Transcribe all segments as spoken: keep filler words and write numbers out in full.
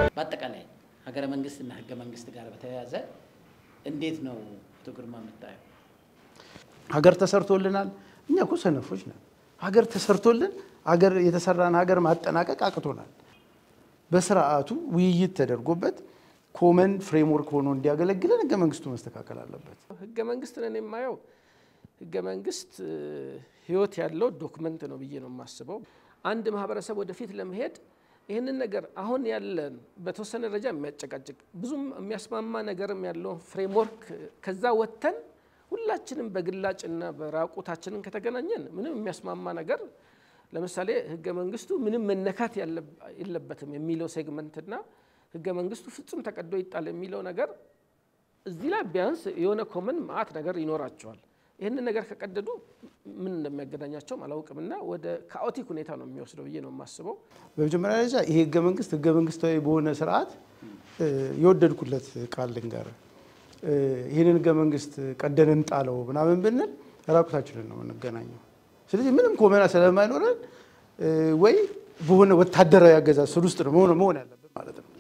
በአጠቃላይ ሀገረ መንግስትና ህገ መንግስት ጋር በተያያዘ እንዴት ነው አቶ ግርማ የምታየው? ሀገር ተሰርቶልናል። እኛ እኮ ሰነፎች ነን። ሀገር ተሰርቶልን ሀገር የተሰራን ሀገር ማጠናቀቅ አቅቶናል። በስርዓቱ ውይይት ተደርጎበት ኮመን ፍሬምወርክ ሆኖ እንዲያገለግለን ህገ መንግስቱ መስተካከል አለበት። ህገ መንግስት ነን የማየው ህገ መንግስት ህይወት ያለው ዶክመንት ነው ብዬ ነው የማስበው። አንድ ማህበረሰብ ወደፊት ለመሄድ ይሄንን ነገር አሁን ያለን በተወሰነ ደረጃ የሚያጨቃጭቅ ብዙም የሚያስማማ ነገርም ያለው ፍሬምወርክ ከዛ ወተን ሁላችንም በግላጭና በራቁታችንን ከተገናኘን ምንም የሚያስማማ ነገር ለምሳሌ ህገ መንግስቱ ምንም መነካት የለበትም የሚለው ሴግመንትና ህገ መንግስቱ ፍጹም ተቀዶ ይጣል የሚለው ነገር እዚህ ላይ ቢያንስ የሆነ ኮመን ማአት ነገር ይኖራቸዋል። ይሄንን ነገር ከቀደዱ ምን እንደሚያገናኛቸው አላውቅምና ወደ ካኦቲክ ሁኔታ ነው የሚወስደው ብዬ ነው የማስበው። በመጀመሪያ ደረጃ ይሄ ህገ መንግስት ህገ መንግስታዊ በሆነ ስርዓት የወደድኩለት ቃል ልንገር ይሄንን ህገ መንግስት ቀደን እንጣለው ምናምን ብንል ራቁታችንን ነው የምንገናኘው። ስለዚህ ምንም ኮመና ስለማይኖረን ወይ በሆነ ወታደራዊ አገዛዝ ስር ውስጥ ነው መሆን መሆን ያለበት ማለት ነው።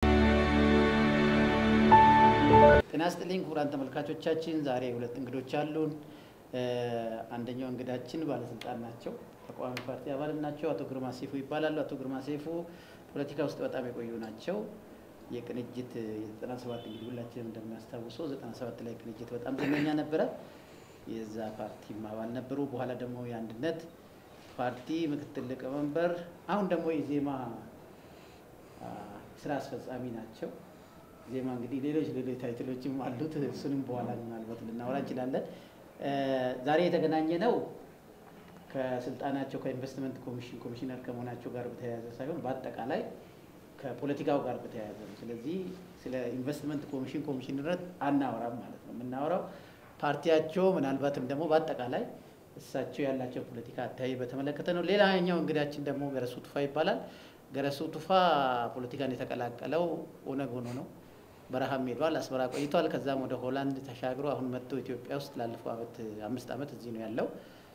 ጤና ይስጥልኝ ክቡራን ተመልካቾቻችን፣ ዛሬ ሁለት እንግዶች አሉን። አንደኛው እንግዳችን ባለስልጣን ናቸው፣ ተቋሚ ፓርቲ አባል ናቸው። አቶ ግርማ ሰይፉ ይባላሉ። አቶ ግርማ ሰይፉ ፖለቲካ ውስጥ በጣም የቆዩ ናቸው። የቅንጅት ዘጠና ሰባት እንግዲህ ሁላችንም እንደምናስታውሰው ዘጠና ሰባት ላይ ቅንጅት በጣም ዝነኛ ነበረ። የዛ ፓርቲ አባል ነበሩ። በኋላ ደግሞ የአንድነት ፓርቲ ምክትል ሊቀመንበር፣ አሁን ደግሞ የዜማ ስራ አስፈጻሚ ናቸው። ዜማ እንግዲህ ሌሎች ሌሎች ታይትሎችም አሉት። እሱንም በኋላ ምናልባት ልናወራ እንችላለን። ዛሬ የተገናኘ ነው ከስልጣናቸው ከኢንቨስትመንት ኮሚሽን ኮሚሽነር ከመሆናቸው ጋር በተያያዘ ሳይሆን በአጠቃላይ ከፖለቲካው ጋር በተያያዘ ነው። ስለዚህ ስለ ኢንቨስትመንት ኮሚሽን ኮሚሽነርነት አናወራም ማለት ነው። የምናወራው ፓርቲያቸው ምናልባትም ደግሞ በአጠቃላይ እሳቸው ያላቸው ፖለቲካ አታይ በተመለከተ ነው። ሌላኛው እንግዳችን ደግሞ ገረሱ ቱፋ ይባላል። ገረሱ ቱፋ ፖለቲካን የተቀላቀለው ኦነግ ሆኖ ነው። በረሃም ሄዷል፣ አስመራ ቆይቷል። ከዛም ወደ ሆላንድ ተሻግሮ አሁን መጥቶ ኢትዮጵያ ውስጥ ላለፈው አመት አምስት አመት እዚህ ነው ያለው።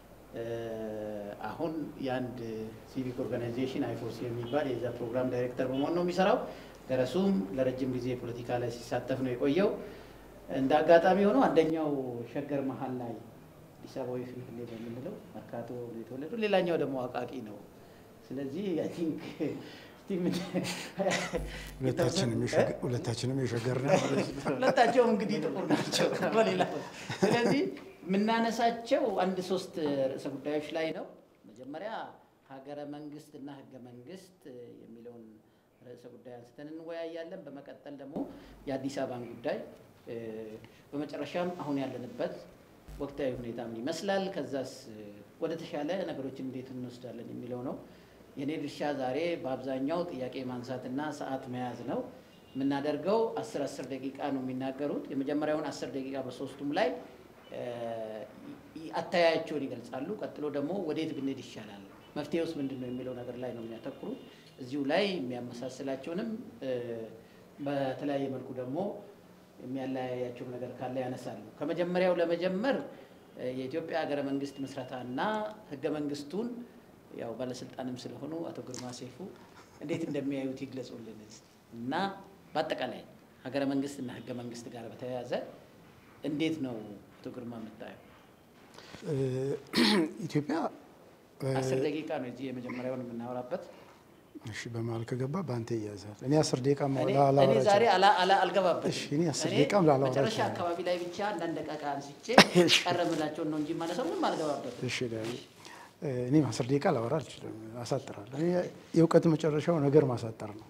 አሁን የአንድ ሲቪክ ኦርጋናይዜሽን አይፎርስ የሚባል የዛ ፕሮግራም ዳይሬክተር በመሆን ነው የሚሰራው። ገረሱም ለረጅም ጊዜ ፖለቲካ ላይ ሲሳተፍ ነው የቆየው። እንደ አጋጣሚ ሆኖ አንደኛው ሸገር መሃል ላይ አዲስ አበባ ፍልፍሌ በምንለው መርካቶ የተወለደው፣ ሌላኛው ደግሞ አቃቂ ነው። ስለዚህ አይ ቲንክ ሁለታችንም የሸገር ሁለታችንም የሸገር ነው። ሁለታቸውም እንግዲህ ጥቁር ናቸው በሌላ። ስለዚህ የምናነሳቸው አንድ ሶስት ርዕሰ ጉዳዮች ላይ ነው። መጀመሪያ ሀገረ መንግስትና ህገ መንግስት የሚለውን ርዕሰ ጉዳይ አንስተን እንወያያለን። በመቀጠል ደግሞ የአዲስ አበባን ጉዳይ፣ በመጨረሻም አሁን ያለንበት ወቅታዊ ሁኔታ ምን ይመስላል፣ ከዛስ ወደ ተሻለ ነገሮችን እንዴት እንወስዳለን የሚለው ነው። የኔ ድርሻ ዛሬ በአብዛኛው ጥያቄ ማንሳትና ሰዓት መያዝ ነው። የምናደርገው አስር አስር ደቂቃ ነው የሚናገሩት። የመጀመሪያውን አስር ደቂቃ በሶስቱም ላይ አታያያቸውን ይገልጻሉ። ቀጥሎ ደግሞ ወዴት ብንሄድ ይሻላል፣ መፍትሄውስ ምንድነው የሚለው ነገር ላይ ነው የሚያተኩሩት። እዚሁ ላይ የሚያመሳስላቸውንም በተለያየ መልኩ ደግሞ የሚያለያያቸው ነገር ካለ ያነሳሉ። ከመጀመሪያው ለመጀመር የኢትዮጵያ ሀገረ መንግስት ምስረታና ህገ መንግስቱን ያው ባለስልጣንም ስለሆኑ አቶ ግርማ ሰይፉ እንዴት እንደሚያዩት ይግለጹልን እና በአጠቃላይ ሀገረ መንግስትና ህገ መንግስት ጋር በተያያዘ እንዴት ነው አቶ ግርማ የምታየው? ኢትዮጵያ አስር ደቂቃ ነው እዚህ የመጀመሪያውን የምናወራበት። እሺ በመሀል ከገባ ባንተ ይያዛል። እኔ አስር ደቂቃ ማለት አላወራም። እኔ ዛሬ አላ አላ አልገባበትም። እሺ እኔ አስር ደቂቃ ላላወራ መጨረሻ አካባቢ ላይ ብቻ አንዳንድ ደቂቃ አንስቼ ቀረምላቸው ነው እንጂ ማለት ነው ምንም አልገባበትም። እሺ እኔ አስር ደቂቃ ላወራ አልችልም፣ አሳጥራለሁ። እኔ የእውቀት መጨረሻው ነገር ማሳጠር ነው።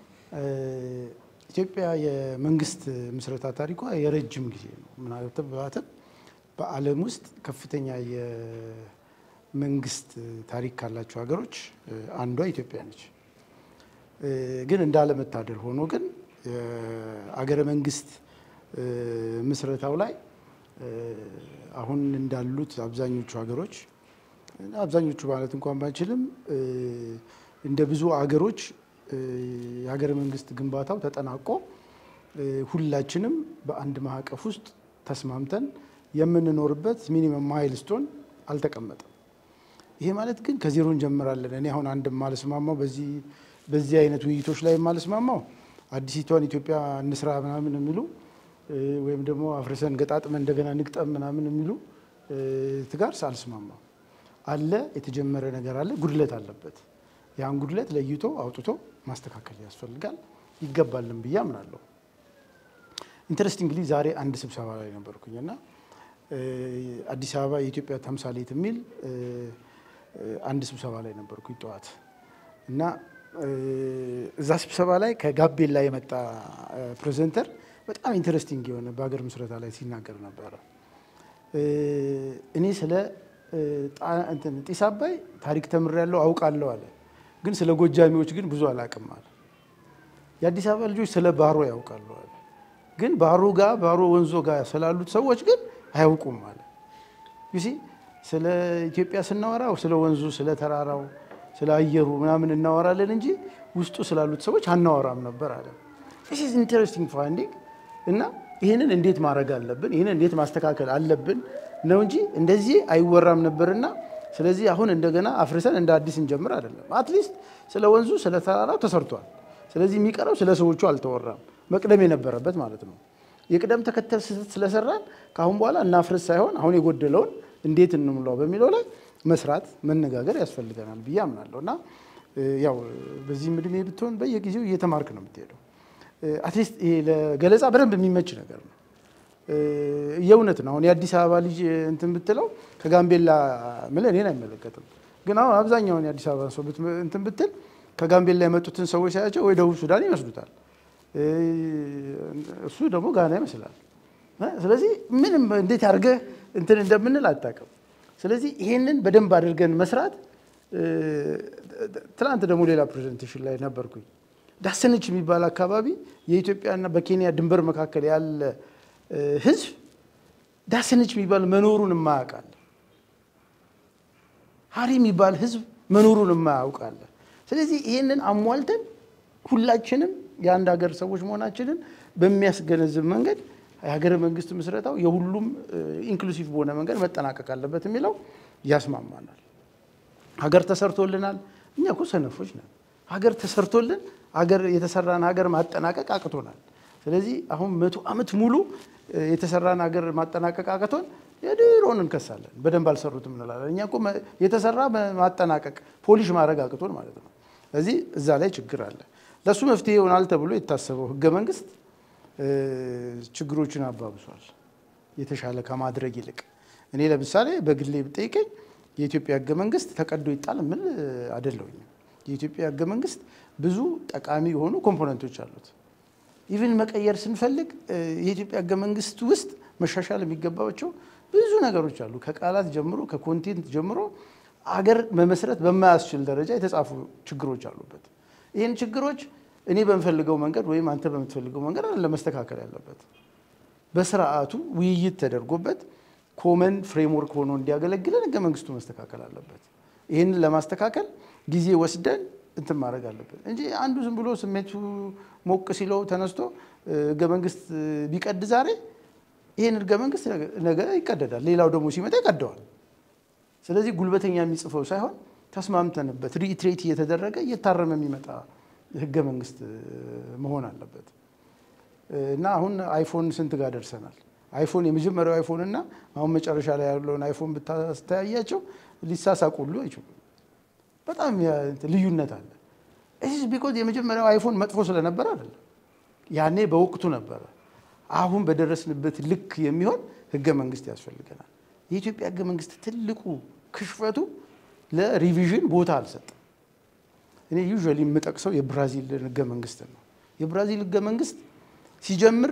ኢትዮጵያ የመንግስት ምስረታ ታሪኳ የረጅም ጊዜ ነው። ምናልባትም በዓለም ውስጥ ከፍተኛ የመንግስት ታሪክ ካላቸው ሀገሮች አንዷ ኢትዮጵያ ነች። ግን እንዳለመታደል ሆኖ ግን አገረ መንግስት ምስረታው ላይ አሁን እንዳሉት አብዛኞቹ ሀገሮች አብዛኞቹ ማለት እንኳን ባንችልም እንደ ብዙ ሀገሮች የሀገረ መንግስት ግንባታው ተጠናቆ ሁላችንም በአንድ ማዕቀፍ ውስጥ ተስማምተን የምንኖርበት ሚኒመም ማይልስቶን አልተቀመጠም። ይሄ ማለት ግን ከዜሮ እንጀምራለን። እኔ አሁን አንድ ማለስማማው በዚህ በዚህ አይነት ውይይቶች ላይ ማለስማማው አዲሲቷን ኢትዮጵያ እንስራ ምናምን የሚሉ ወይም ደግሞ አፍርሰን ገጣጥመን እንደገና ንግጠም ምናምን የሚሉ ትጋር ሳልስማማ አለ የተጀመረ ነገር አለ ጉድለት አለበት ያን ጉድለት ለይቶ አውጥቶ ማስተካከል ያስፈልጋል ይገባልም ብዬ አምናለሁ ኢንተረስቲንግሊ ዛሬ አንድ ስብሰባ ላይ ነበርኩኝና አዲስ አበባ የኢትዮጵያ ተምሳሌት የሚል አንድ ስብሰባ ላይ ነበርኩኝ ጧት እና እዛ ስብሰባ ላይ ከጋቤላ የመጣ ፕሬዘንተር በጣም ኢንተረስቲንግ የሆነ በአገር ምስረታ ላይ ሲናገር ነበር እኔ ስለ እንትን ጢስ አባይ ታሪክ ተምሬያለሁ አውቃለሁ አለ ግን ስለ ጎጃሚዎች ግን ብዙ አላቅም አለ የአዲስ አበባ ልጆች ስለ ባሮ ያውቃሉ አለ ግን ባሮ ጋር ባሮ ወንዞ ጋር ስላሉት ሰዎች ግን አያውቁም አለ you see ስለ ኢትዮጵያ ስናወራው ስለ ወንዙ ስለ ተራራው ስለ አየሩ ምናምን እናወራለን እንጂ ውስጡ ስላሉት ሰዎች አናወራም ነበር አለ this is interesting finding እና ይሄንን እንዴት ማድረግ አለብን ይሄንን እንዴት ማስተካከል አለብን ነው እንጂ እንደዚህ አይወራም ነበርና ስለዚህ አሁን እንደገና አፍርሰን እንደ አዲስ እንጀምር አይደለም at least ስለ ወንዙ ስለ ተራራው ተሰርቷል ስለዚህ የሚቀረው ስለ ሰዎቹ አልተወራም መቅደም የነበረበት ማለት ነው የቅደም ተከተል ስለሰራን ካሁን በኋላ እናፍርስ ሳይሆን አሁን የጎደለውን እንዴት እንሙላው በሚለው ላይ መስራት መነጋገር ያስፈልጋል ብዬ አምናለሁና ያው በዚህ ምድሜ ብትሆን በየጊዜው እየተማርክ ነው የምትሄደው at least ይሄ ለገለጻ በደንብ የሚመች ነገር ነው የውነት ነው አሁን የአዲስ አበባ ልጅ እንትን ብትለው ከጋምቤላ ማለት እኔን አይመለከትም ግን አሁን አብዛኛው የአዲስ አበባ ሰው እንትን ብትል ከጋምቤላ የመጡትን ሰዎች ሳያቸው ወይ ደቡብ ሱዳን ይመስሉታል እሱ ደግሞ ጋና ይመስላል ስለዚህ ምንም እንዴት አድርገህ እንትን እንደምንል አጣቀም ስለዚህ ይሄንን በደንብ አድርገን መስራት ትላንት ደግሞ ሌላ ፕሬዘንቴሽን ላይ ነበርኩኝ ዳሰነች የሚባል አካባቢ የኢትዮጵያና በኬንያ ድንበር መካከል ያለ ህዝብ ዳሰነች የሚባል መኖሩን ማያውቃል ሃሪ የሚባል ህዝብ መኖሩን ማያውቃል ስለዚህ ይሄንን አሟልተን ሁላችንም የአንድ ሀገር ሰዎች መሆናችንን በሚያስገነዝብ መንገድ የሀገር መንግስት መስረታው የሁሉም ኢንክሉሲቭ በሆነ መንገድ መጠናቀቅ አለበት የሚለው ያስማማናል ሀገር ተሰርቶልናል እኛ እኮ ሰነፎች ነን ሀገር ተሰርቶልን ሀገር የተሰራን ሀገር ማጠናቀቅ አቅቶናል ስለዚህ አሁን መቶ አመት ሙሉ የተሰራን ሀገር ማጠናቀቅ አቅቶን የድሮን እንከሳለን በደንብ አልሰሩትም እንላለን እኛ እኮ የተሰራ ማጠናቀቅ ፖሊሽ ማድረግ አቅቶን ማለት ነው ስለዚህ እዛ ላይ ችግር አለ ለሱ መፍትሄ ይሆናል ተብሎ የታሰበው ህገ መንግስት ችግሮችን አባብሷል የተሻለ ከማድረግ ይልቅ እኔ ለምሳሌ በግሌ ብጠይቀኝ የኢትዮጵያ ህገ መንግስት ተቀዶ ይጣል ምን አይደለም የኢትዮጵያ ህገ መንግስት ብዙ ጠቃሚ የሆኑ ኮምፖነንቶች አሉት ኢቭን መቀየር ስንፈልግ የኢትዮጵያ ህገ መንግስት ውስጥ መሻሻል የሚገባቸው ብዙ ነገሮች አሉ ከቃላት ጀምሮ ከኮንቴንት ጀምሮ አገር መመስረት በማያስችል ደረጃ የተጻፉ ችግሮች አሉበት ይሄን ችግሮች እኔ በመፈልገው መንገድ ወይም አንተ በመትፈልገው መንገድ ለማስተካከል ያለበት በስርዓቱ ውይይት ተደርጎበት ኮመን ፍሬምወርክ ሆኖ እንዲያገለግለን ህገ መንግስቱ መስተካከል አለበት ይሄን ለማስተካከል ጊዜ ወስደን እንትን ማድረግ አለበት እንጂ አንዱ ዝም ብሎ ስሜቱ ሞቅ ሲለው ተነስቶ ህገ መንግስት ቢቀድ ዛሬ ይሄን ህገ መንግስት ነገ ይቀደዳል ሌላው ደግሞ ሲመጣ ይቀደዋል ስለዚህ ጉልበተኛ የሚጽፈው ሳይሆን ተስማምተንበት ሪኢትሬት እየተደረገ እየታረመ የሚመጣ ህገ መንግስት መሆን አለበት እና አሁን አይፎን ስንት ጋር ደርሰናል አይፎን የመጀመሪያው አይፎን እና አሁን መጨረሻ ላይ ያለውን አይፎን ብታስተያያቸው ሊሳሳቁሉ አይችሉም በጣም ልዩነት አለ እዚህ ቢኮዝ የመጀመሪያው አይፎን መጥፎ ስለነበር አይደለም ያኔ በወቅቱ ነበር አሁን በደረስንበት ልክ የሚሆን ህገ መንግስት ያስፈልገናል የኢትዮጵያ ህገ መንግስት ትልቁ ክሽፈቱ ለሪቪዥን ቦታ አልሰጠም እኔ ዩዥዋሊ የምጠቅሰው የብራዚል ህገ መንግስት ነው የብራዚል ህገ መንግስት ሲጀምር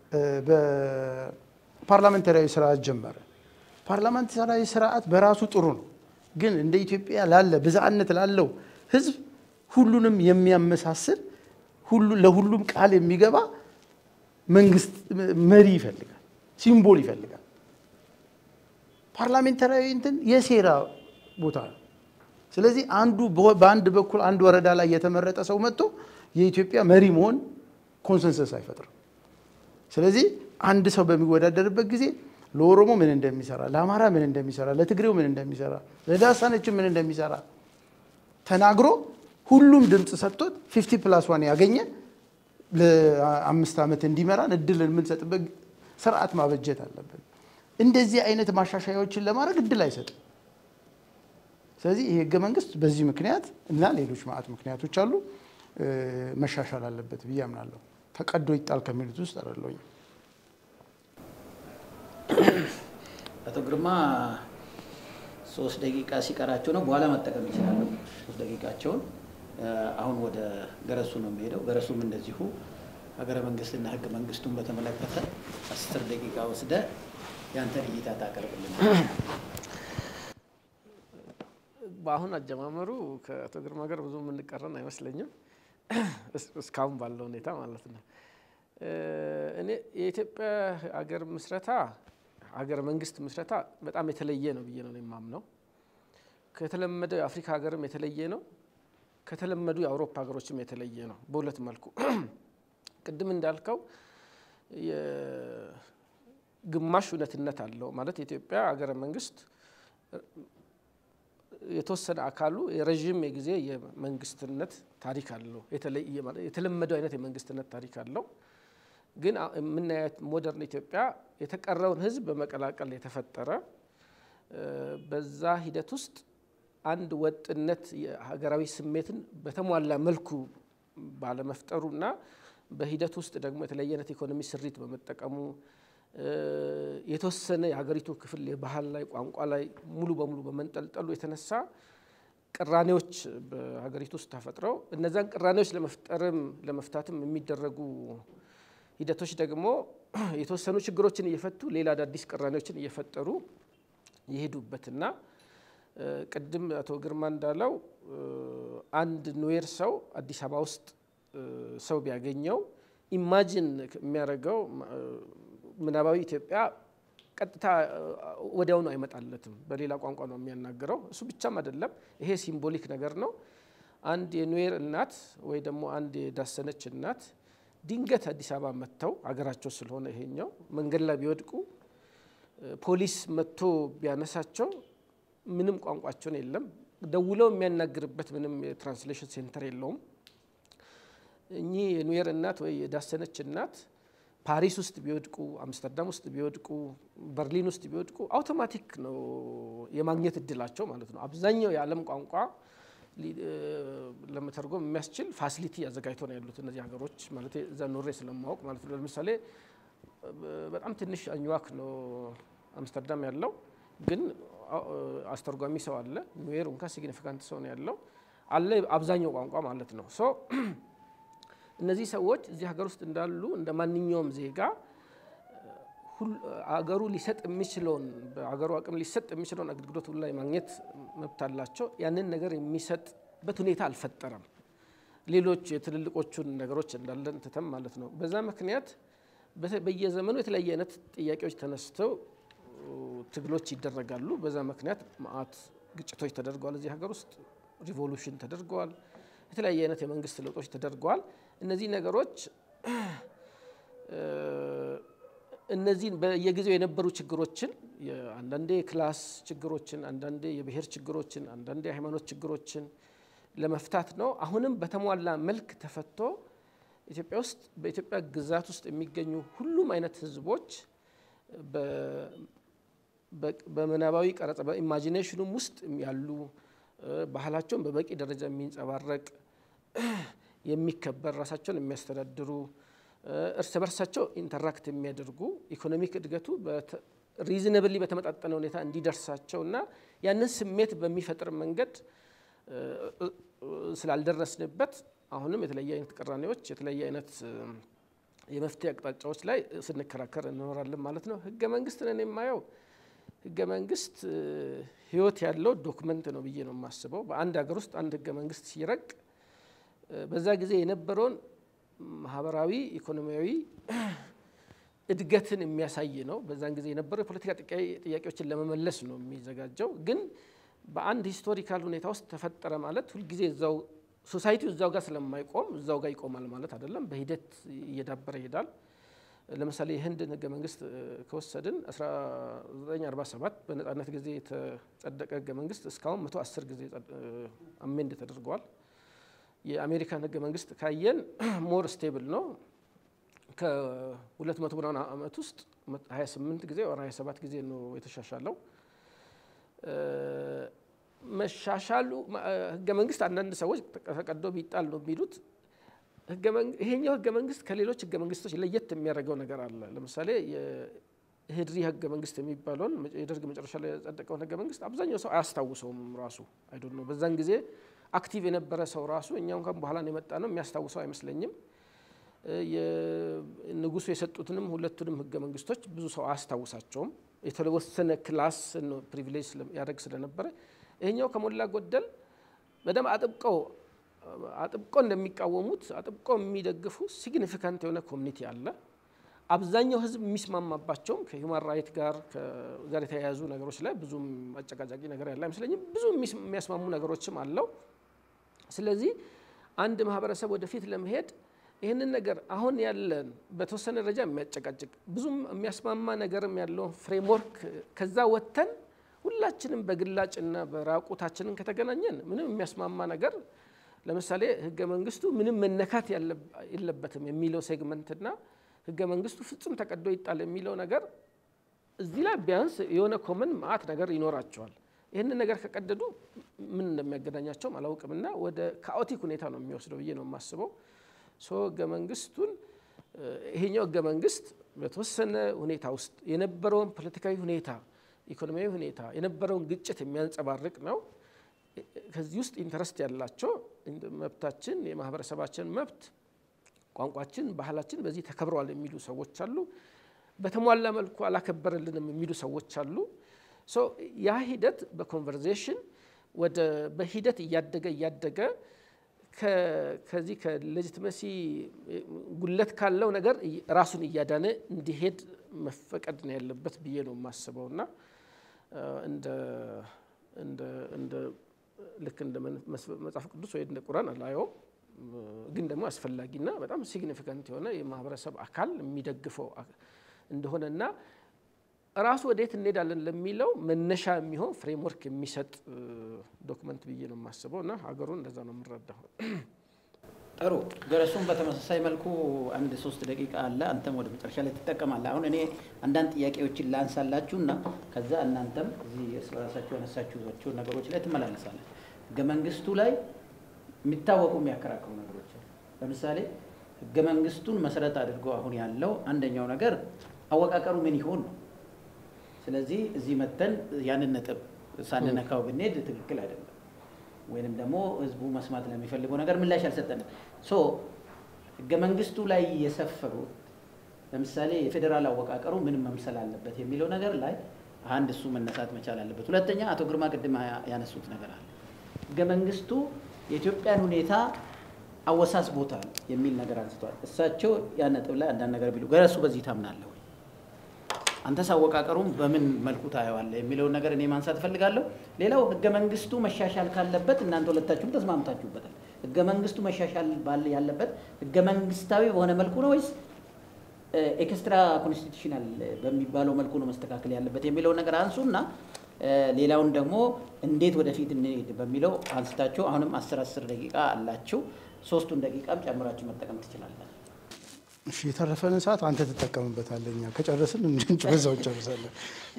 በፓርላሜንታሪ ስርዓት ጀመረ ፓርላሜንታሪ ስርዓት በራሱ ጥሩ ነው ግን እንደ ኢትዮጵያ ላለ ብዛነት ላለው ህዝብ ሁሉንም የሚያመሳስል ሁሉ ለሁሉም ቃል የሚገባ መንግስት መሪ ይፈልጋል ሲምቦል ይፈልጋል ፓርላሜንታሪ እንትን የሴራ ቦታ ነው ስለዚህ አንዱ በአንድ በኩል አንድ ወረዳ ላይ የተመረጠ ሰው መጥቶ የኢትዮጵያ መሪ መሆን ኮንሰንሰስ አይፈጥርም ስለዚህ አንድ ሰው በሚወዳደርበት ጊዜ ለኦሮሞ ምን እንደሚሰራ ለአማራ ምን እንደሚሰራ ለትግሬው ምን እንደሚሰራ ለዳሳነች ምን እንደሚሰራ ተናግሮ ሁሉም ድምጽ ሰጥቶት ፊፍቲ ፕላስ ዋን ያገኘ ለአምስት ዓመት እንዲመራን እድልን የምንሰጥበት ስርዓት ማበጀት አለብን። እንደዚህ አይነት ማሻሻያዎችን ለማድረግ እድል አይሰጥም። ስለዚህ ይሄ ህገ መንግስት በዚህ ምክንያት እና ሌሎች ማዕት ምክንያቶች አሉ መሻሻል አለበት ብዬ አምናለሁ። ተቀዶ ይጣል ከሚሉት ውስጥ አይደለሁኝ። አቶ ግርማ ሶስት ደቂቃ ሲቀራቸው ነው በኋላ መጠቀም ይችላሉ። ሶስት ደቂቃቸውን አሁን ወደ ገረሱ ነው የሚሄደው። ገረሱም እንደዚሁ ሀገረ መንግስትና ህገ መንግስቱን በተመለከተ አስር ደቂቃ ወስደ ያንተ እይታ ታቀርብልናል። በአሁን አጀማመሩ ከአቶ ግርማ ጋር ብዙ የምንቀረን አይመስለኝም እስካሁን ባለው ሁኔታ ማለት ነው። እኔ የኢትዮጵያ ሀገር ምስረታ ሀገር መንግስት ምስረታ በጣም የተለየ ነው ብዬ ነው የማምነው። ከተለመደው የአፍሪካ ሀገርም የተለየ ነው፣ ከተለመዱ የአውሮፓ ሀገሮችም የተለየ ነው በሁለት መልኩ። ቅድም እንዳልከው የግማሽ እውነትነት አለው ማለት የኢትዮጵያ ሀገር መንግስት የተወሰነ አካሉ የረጅም የጊዜ የመንግስትነት ታሪክ አለው፣ የተለየ ማለት የተለመደው አይነት የመንግስትነት ታሪክ አለው። ግን የምናያት ሞደርን ኢትዮጵያ የተቀረውን ህዝብ በመቀላቀል የተፈጠረ በዛ ሂደት ውስጥ አንድ ወጥነት የሀገራዊ ስሜትን በተሟላ መልኩ ባለመፍጠሩና በሂደት ውስጥ ደግሞ የተለየ አይነት ኢኮኖሚ ስሪት በመጠቀሙ የተወሰነ የሀገሪቱ ክፍል የባህል ላይ ቋንቋ ላይ ሙሉ በሙሉ በመንጠልጠሉ የተነሳ ቅራኔዎች በሀገሪቱ ውስጥ ተፈጥረው እነዛን ቅራኔዎች ለመፍጠርም ለመፍታትም የሚደረጉ ሂደቶች ደግሞ የተወሰኑ ችግሮችን እየፈቱ ሌላ አዳዲስ ቅራኔዎችን እየፈጠሩ ይሄዱበትና ቅድም አቶ ግርማ እንዳለው አንድ ኑዌር ሰው አዲስ አበባ ውስጥ ሰው ቢያገኘው ኢማጂን የሚያደርገው ምናባዊ ኢትዮጵያ ቀጥታ ወዲያው ነው አይመጣለትም፣ በሌላ ቋንቋ ነው የሚያናገረው። እሱ ብቻም አይደለም፣ ይሄ ሲምቦሊክ ነገር ነው። አንድ የኑዌር እናት ወይ ደግሞ አንድ የዳሰነች እናት ድንገት አዲስ አበባ መጥተው አገራቸው ስለሆነ ይሄኛው መንገድ ላይ ቢወድቁ ፖሊስ መጥቶ ቢያነሳቸው ምንም ቋንቋቸው የለም፣ ደውለው የሚያናግርበት ምንም የትራንስሌሽን ሴንተር የለውም። እኚህ የኑዌር እናት ወይ የዳሰነች እናት ፓሪስ ውስጥ ቢወድቁ፣ አምስተርዳም ውስጥ ቢወድቁ፣ በርሊን ውስጥ ቢወድቁ አውቶማቲክ ነው የማግኘት እድላቸው ማለት ነው። አብዛኛው የዓለም ቋንቋ ለመተርጎም የሚያስችል ፋሲሊቲ ያዘጋጅቶ ነው ያሉት እነዚህ ሀገሮች ማለት እዛ ኖሬ ስለማወቅ ማለት ነው። ለምሳሌ በጣም ትንሽ አኝዋክ ነው አምስተርዳም ያለው፣ ግን አስተርጓሚ ሰው አለ። ኑዌር እንኳን ሲግኒፊካንት ሰው ነው ያለው አለ አብዛኛው ቋንቋ ማለት ነው። ሶ እነዚህ ሰዎች እዚህ ሀገር ውስጥ እንዳሉ እንደ ማንኛውም ዜጋ አገሩ ሊሰጥ የሚችለውን በአገሩ አቅም ሊሰጥ የሚችለውን አገልግሎት ሁሉ ላይ ማግኘት መብት አላቸው። ያንን ነገር የሚሰጥበት ሁኔታ አልፈጠረም። ሌሎች የትልልቆቹን ነገሮች እንዳለን ተተም ማለት ነው። በዛ ምክንያት በየዘመኑ የተለያየ አይነት ጥያቄዎች ተነስተው ትግሎች ይደረጋሉ። በዛ ምክንያት ማአት ግጭቶች ተደርገዋል። እዚህ ሀገር ውስጥ ሪቮሉሽን ተደርገዋል። የተለያየ አይነት የመንግስት ለውጦች ተደርገዋል። እነዚህ ነገሮች እነዚህን በየጊዜው የነበሩ ችግሮችን አንዳንዴ የክላስ ችግሮችን፣ አንዳንዴ የብሔር ችግሮችን፣ አንዳንዴ የሃይማኖት ችግሮችን ለመፍታት ነው። አሁንም በተሟላ መልክ ተፈቶ ኢትዮጵያ ውስጥ በኢትዮጵያ ግዛት ውስጥ የሚገኙ ሁሉም አይነት ህዝቦች በመናባዊ ቀረጻ በኢማጂኔሽኑም ውስጥ ያሉ ባህላቸውን በበቂ ደረጃ የሚንጸባረቅ የሚከበር ራሳቸውን የሚያስተዳድሩ እርስ በርሳቸው ኢንተራክት የሚያደርጉ ኢኮኖሚክ እድገቱ ሪዝነብሊ በተመጣጠነ ሁኔታ እንዲደርሳቸውና ያንን ስሜት በሚፈጥር መንገድ ስላልደረስንበት አሁንም የተለያየ አይነት ቅራኔዎች የተለያየ አይነት የመፍትሄ አቅጣጫዎች ላይ ስንከራከር እንኖራለን ማለት ነው። ህገ መንግስት ነን የማየው ህገ መንግስት ህይወት ያለው ዶክመንት ነው ብዬ ነው የማስበው። በአንድ ሀገር ውስጥ አንድ ህገ መንግስት ሲረቅ በዛ ጊዜ የነበረውን ማህበራዊ ኢኮኖሚያዊ እድገትን የሚያሳይ ነው። በዛን ጊዜ የነበረው የፖለቲካ ጥያቄዎችን ለመመለስ ነው የሚዘጋጀው። ግን በአንድ ሂስቶሪካል ሁኔታ ውስጥ ተፈጠረ ማለት ሁሉ ጊዜ እዛው ሶሳይቲው እዛው ጋር ስለማይቆም እዛው ጋር ይቆማል ማለት አይደለም። በሂደት እየዳበረ ይሄዳል። ለምሳሌ የህንድን ህገ መንግስት ከወሰድን አስራ ዘጠኝ አርባ ሰባት በነጻነት ጊዜ የተጸደቀ ህገ መንግስት እስካሁን መቶ አስር ጊዜ አሜንድ ተደርጓል። የአሜሪካን ህገ መንግስት ካየን ሞር ስቴብል ነው ከሁለት መቶ ምናምን ዓመት ውስጥ ሃያ ስምንት ጊዜ ወራ ሃያ ሰባት ጊዜ ነው የተሻሻለው መሻሻሉ ህገ መንግስት አንዳንድ ሰዎች ተቀዶ ቢጣል ነው የሚሉት ህገ መንግስት ይሄኛው ህገ መንግስት ከሌሎች ህገ መንግስቶች ለየት የሚያደርገው ነገር አለ ለምሳሌ የህድሪ ህገ መንግስት የሚባለው የደርግ መጨረሻ ላይ ያጸደቀው ህገ መንግስት አብዛኛው ሰው አያስታውሰውም ራሱ አይ ዶንት ኖ በዛን ጊዜ አክቲቭ የነበረ ሰው ራሱ እኛው እንኳን በኋላ ነው የመጣ ነው የሚያስታውሰው አይመስለኝም የንጉሱ የሰጡትንም ሁለቱንም ህገ መንግስቶች ብዙ ሰው አያስታውሳቸውም የተወሰነ ክላስ ነው ፕሪቪሌጅ ያደርግ ስለነበረ ይሄኛው ከሞላ ጎደል በደም አጥብቀው አጥብቀው እንደሚቃወሙት አጥብቀው የሚደግፉ ሲግኒፊካንት የሆነ ኮሚኒቲ አለ አብዛኛው ህዝብ የሚስማማባቸው ከሂውማን ራይት ጋር ጋር የተያያዙ ነገሮች ላይ ብዙም አጨቃጫቂ ነገር ያለ አይመስለኝም ብዙ የሚያስማሙ ነገሮችም አለው ስለዚህ አንድ ማህበረሰብ ወደፊት ለመሄድ ይሄንን ነገር አሁን ያለን በተወሰነ ደረጃ የሚያጨቃጭቅ ብዙም የሚያስማማ ነገርም ያለው ፍሬምወርክ ከዛ ወተን ሁላችንም በግላጭና በራቁታችንን ከተገናኘን ምንም የሚያስማማ ነገር ለምሳሌ ህገ መንግስቱ ምንም መነካት ያለበትም የሚለው ሴግመንትና ህገ መንግስቱ ፍጹም ተቀዶ ይጣል የሚለው ነገር እዚህ ላይ ቢያንስ የሆነ ኮመን ማአት ነገር ይኖራቸዋል ይሄንን ነገር ከቀደዱ ምን እንደሚያገናኛቸው አላውቅምና ወደ ካኦቲክ ሁኔታ ነው የሚወስደው ብዬ ነው የማስበው ሶ ህገ መንግስቱን ይሄኛው ህገ መንግስት በተወሰነ ሁኔታ ውስጥ የነበረውን ፖለቲካዊ ሁኔታ ኢኮኖሚያዊ ሁኔታ የነበረውን ግጭት የሚያንጸባርቅ ነው ከዚህ ውስጥ ኢንተረስት ያላቸው መብታችን የማህበረሰባችን መብት ቋንቋችን ባህላችን በዚህ ተከብሯል የሚሉ ሰዎች አሉ በተሟላ መልኩ አላከበረልንም የሚሉ ሰዎች አሉ ሶ ያ ሂደት በኮንቨርሴሽን ወደ በሂደት እያደገ እያደገ ከዚህ ከሌጂቲመሲ ጉለት ካለው ነገር ራሱን እያዳነ እንዲሄድ መፈቀድ ነው ያለበት ብዬ ነው የማስበውና እንደ እንደ እንደ ልክ እንደ መጽሐፍ ቅዱስ ወይ እንደ ቁርአን አላየው ግን ደግሞ አስፈላጊና በጣም ሲግኒፊካንት የሆነ የማህበረሰብ አካል የሚደግፈው እንደሆነና ራሱ ወዴት እንሄዳለን ለሚለው መነሻ የሚሆን ፍሬምወርክ የሚሰጥ ዶክመንት ብዬ ነው የማስበውና ሀገሩን እንደዛ ነው የምንረዳው ጥሩ ገረሱን በተመሳሳይ መልኩ አንድ ሶስት ደቂቃ አለ አንተም ወደ መጨረሻ ላይ ተጠቀማለህ አሁን እኔ አንዳንድ ጥያቄዎችን ላንሳላችሁና ከዛ እናንተም እዚህ ስለራሳችሁ ያነሳችሁት ነገሮች ላይ ተመላለሳለህ ህገ መንግስቱ ላይ የሚታወቁ የሚያከራክሩ ነገሮች ለምሳሌ ህገ መንግስቱን መሰረት አድርጎ አሁን ያለው አንደኛው ነገር አወቃቀሩ ምን ይሆን ነው ስለዚህ እዚህ መተን ያንን ነጥብ ሳንነካው ብንሄድ ትክክል አይደለም ወይንም ደግሞ ህዝቡ መስማት ለሚፈልገው ነገር ምላሽ አልሰጠንም ሶ ህገ መንግስቱ ላይ የሰፈሩት ለምሳሌ የፌደራል አወቃቀሩ ምን መምሰል አለበት የሚለው ነገር ላይ አንድ እሱ መነሳት መቻል አለበት ሁለተኛ አቶ ግርማ ቅድም ያነሱት ነገር አለ ህገ መንግስቱ የኢትዮጵያን ሁኔታ አወሳስ ቦታ የሚል ነገር አንስቷል እሳቸው ያ ነጥብ ላይ አንዳንድ ነገር ቢሉ ገረሱ በዚህ ታምናለህ አንተ ሳወቃቀሩም በምን መልኩ ታየዋለህ የሚለው ነገር እኔ ማንሳት ፈልጋለሁ ሌላው ህገ መንግስቱ መሻሻል ካለበት እናንተ ሁለታችሁም ተስማምታችሁበታል ህገ መንግስቱ መሻሻል ባለ ያለበት ህገ መንግስታዊ በሆነ መልኩ ነው ወይስ ኤክስትራ ኮንስቲቱሽናል በሚባለው መልኩ ነው መስተካከል ያለበት የሚለው ነገር አንሱና ሌላውን ደግሞ እንዴት ወደፊት እንሄድ በሚለው አንስታችሁ አሁንም አስር አስር ደቂቃ አላችሁ ሶስቱን ደቂቃም ጨምራችሁ መጠቀም ትችላላችሁ እሺ የተረፈን ሰዓት አንተ ተጠቀምበታለኛ ከጨረስን እንጨርሰው እንጨርሳለን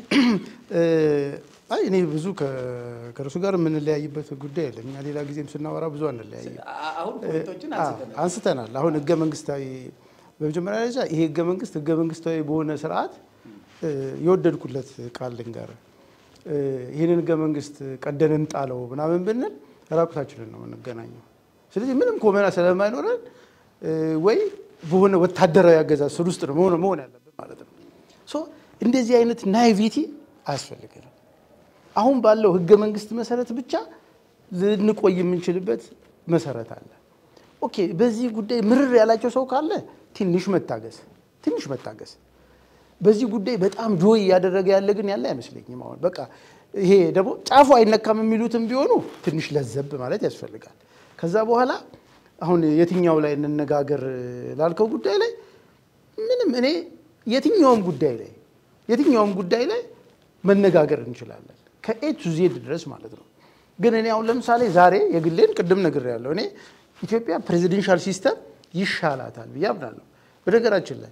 አይ እኔ ብዙ ከከርሱ ጋር ምን ለያይበት ጉዳይ የለም ያ ሌላ ጊዜም ስናወራ ብዙ አንለያይ አሁን ፖይንቶችን አንስተናል አንስተናል አሁን ህገ መንግስታዊ በመጀመሪያ ደረጃ ይሄ ህገ መንግስት ህገ መንግስታዊ በሆነ ስርዓት የወደድኩለት ቃል ልንገር ይሄንን ህገ መንግስት ቀደን እንጣለው ምናምን ብንል ራቁታችንን ነው የምንገናኘው ስለዚህ ምንም ኮመና ስለማይኖረን ወይ በሆነ ወታደራዊ አገዛዝ ስር ውስጥ ነው መሆን መሆን ያለበት ማለት ነው ሶ እንደዚህ አይነት ናይቪቲ አያስፈልግም አሁን ባለው ህገ መንግስት መሰረት ብቻ ልንቆይ የምንችልበት መሰረት አለ ኦኬ በዚህ ጉዳይ ምርር ያላቸው ሰው ካለ ትንሽ መታገስ ትንሽ መታገስ በዚህ ጉዳይ በጣም ጆይ ያደረገ ያለ ግን ያለ አይመስለኝም አሁን በቃ ይሄ ደግሞ ጫፉ አይነካም የሚሉትም ቢሆኑ ትንሽ ለዘብ ማለት ያስፈልጋል ከዛ በኋላ አሁን የትኛው ላይ እንነጋገር ላልከው ጉዳይ ላይ ምንም እኔ የትኛውም ጉዳይ ላይ የትኛውም ጉዳይ ላይ መነጋገር እንችላለን ከኤ ቱ ዜድ ድረስ ማለት ነው ግን እኔ አሁን ለምሳሌ ዛሬ የግሌን ቅድም ነገር ያለው እኔ ኢትዮጵያ ፕሬዚደንሻል ሲስተም ይሻላታል ብዬ አምናለሁ። በነገራችን ላይ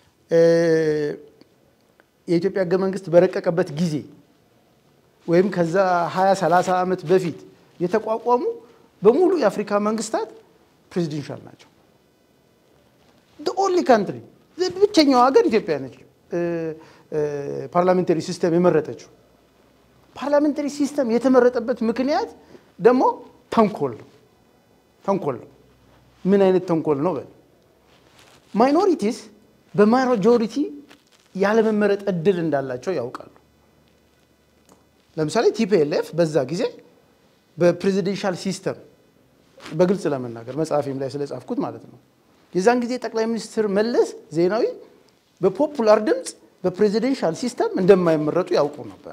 የኢትዮጵያ ህገ መንግስት በረቀቀበት ጊዜ ወይም ከዛ ሃያ ሰላሳ ዓመት በፊት የተቋቋሙ በሙሉ የአፍሪካ መንግስታት ፕሬዚደንሻል ናቸው። the only country ብቸኛው ሀገር ኢትዮጵያ ነች ፓርላሜንታሪ ሲስተም የመረጠችው። ፓርላሜንታሪ ሲስተም የተመረጠበት ምክንያት ደግሞ ተንኮል ነው። ተንኮል ነው። ምን አይነት ተንኮል ነው? በል ማይኖሪቲስ በማጆሪቲ ያለ መመረጥ እድል እንዳላቸው ያውቃሉ። ለምሳሌ ቲፒኤልኤፍ በዛ ጊዜ በፕሬዚደንሻል ሲስተም በግልጽ ለመናገር መጽሐፌም ላይ ስለጻፍኩት ማለት ነው የዛን ጊዜ ጠቅላይ ሚኒስትር መለስ ዜናዊ በፖፑላር ድምጽ በፕሬዚደንሻል ሲስተም እንደማይመረጡ ያውቁ ነበር።